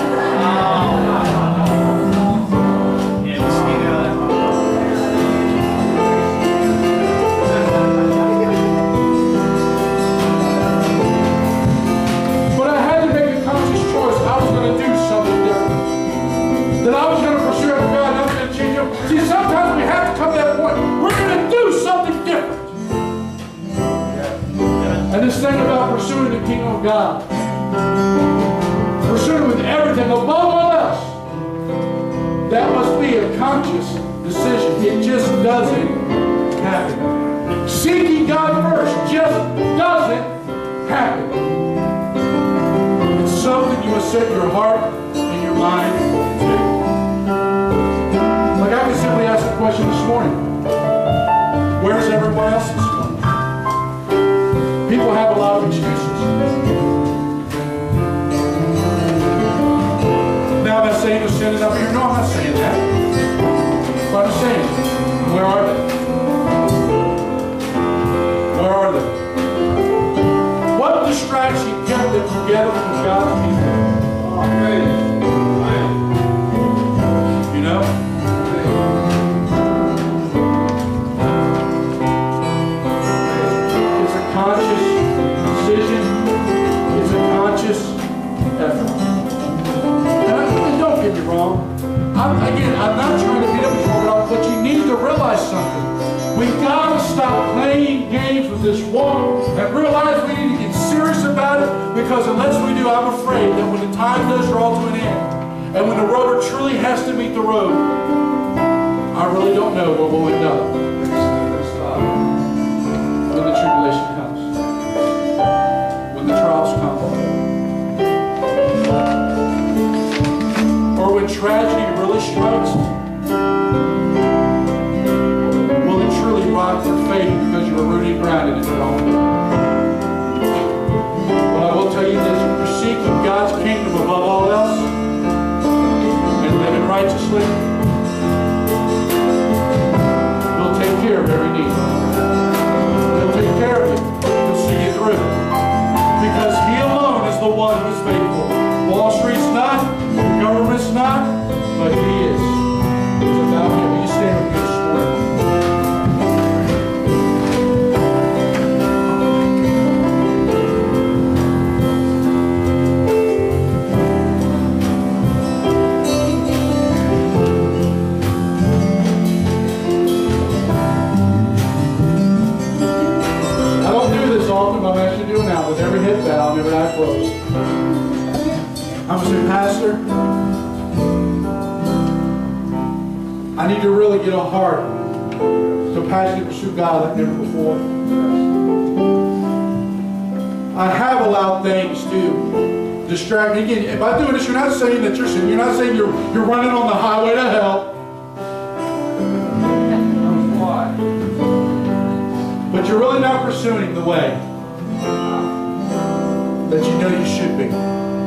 But I had to make a conscious choice. I was going to do something different. That I was going to pursue after God. And I was going to change him. See, sometimes we have to come to that point. We're going to do something different. And this thing about pursuing the kingdom of God, pursuing it with everything, above all else, that must be a conscious decision. It just doesn't happen. Seeking God first just doesn't happen. It's something you must set your heart and your mind to. Like I can simply ask the question this morning, where's everyone else this morning? People have a lot of excuses. Now, am I saying they're sinning up here? No, I'm not saying that. But I'm saying, where are they? Where are they? What distraction kept them together from God's people? You know? Conscious decision is a conscious effort. And, I, and don't get me wrong. I'm, again, I'm not trying to beat up your off, but you need to realize something. We've got to stop playing games with this walk and realize we need to get serious about it, because unless we do, I'm afraid that when the time does draw to an end and when the rubber truly has to meet the road, I really don't know where we'll end up when the tribulation comes. The trials come, or when tragedy really strikes, will it truly rock your faith because you were rooted and grounded in it all? But I will tell you this: if you're seeking God's kingdom above all else and living righteously, He'll take care of every need. He'll take care of you. now with every head bowed and every eye closed. I'm going to say, Pastor, I need to really get a heart to passionately pursue God like never before. I have allowed things to distract me. Again, by doing this, you're not saying that you're sinning. You're not saying you're, you're running on the highway to hell. But you're really not pursuing the way that you know you should be.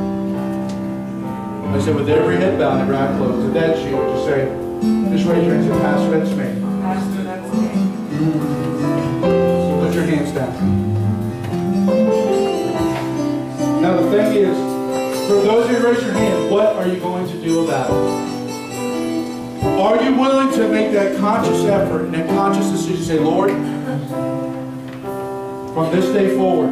I said, with every head bowed and every eye closed, if that's you, would you say, just raise your hand and say, Pastor, that's me. Pastor, that's me. So put your hands down. Now the thing is, for those who raise your hand, what are you going to do about it? Are you willing to make that conscious effort and that conscious decision to say, Lord, from this day forward,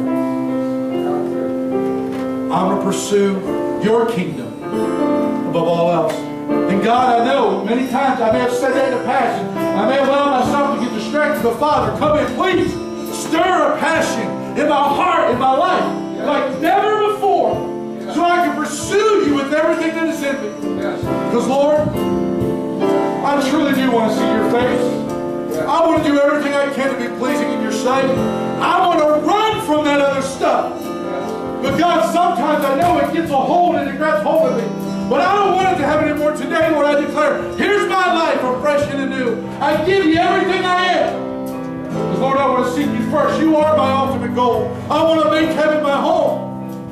I'm going to pursue your kingdom above all else. And God, I know many times I may have said that in the past, and I may have allowed myself to get distracted. But Father, come in, please stir a passion in my heart, in my life, like never before, so I can pursue you with everything that is in me. Because Lord, I truly do want to see your face. I want to do everything I can to be pleasing in your sight. I want to run from that other stuff. But God, sometimes I know it gets a hold and it grabs hold of me. But I don't want it to happen anymore. Today, Lord, I declare, here's my life afresh and anew. I give you everything I am. Because Lord, I want to seek you first. You are my ultimate goal. I want to make heaven my home.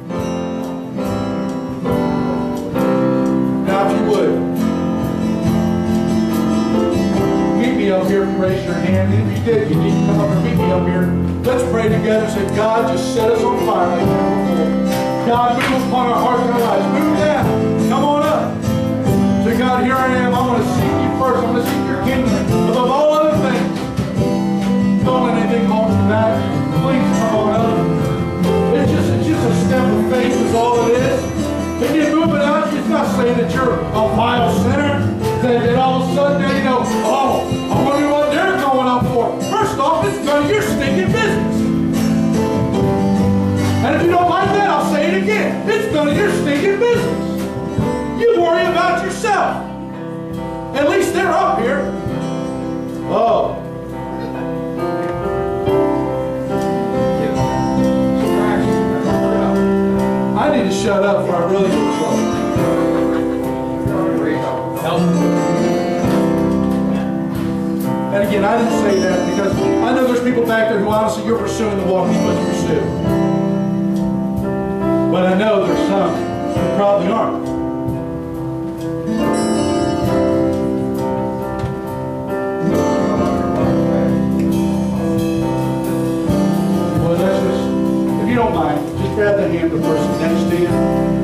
Now, if you would, meet me up here if you raised your hand. And if you did, you need to come up and meet me up here. Let's pray together and say, God, just set us on fire like never before. God, move upon our hearts and our lives. Move down. Come on up. Say, God, here I am. I want to seek you first. I want to seek your kingdom above all other things. Don't let anything hold you back. Please come on up. It's just, it's just a step of faith is all it is. If you move it out, it's not saying that you're a vile sinner. That, that all of a sudden, you know, oh, I wonder what they're going up for. First off, it's none of your stinking business. And if you don't like that, I'll say it again. It's none of your stinking business. You worry about yourself. At least they're up here. Oh. I need to shut up before I really get trouble. And again, I didn't say that because I know there's people back there who honestly you're pursuing the walk you're supposed to pursue. But I know there's some who probably aren't. Well, that's just, if you don't mind, just grab the hand of the person next to you.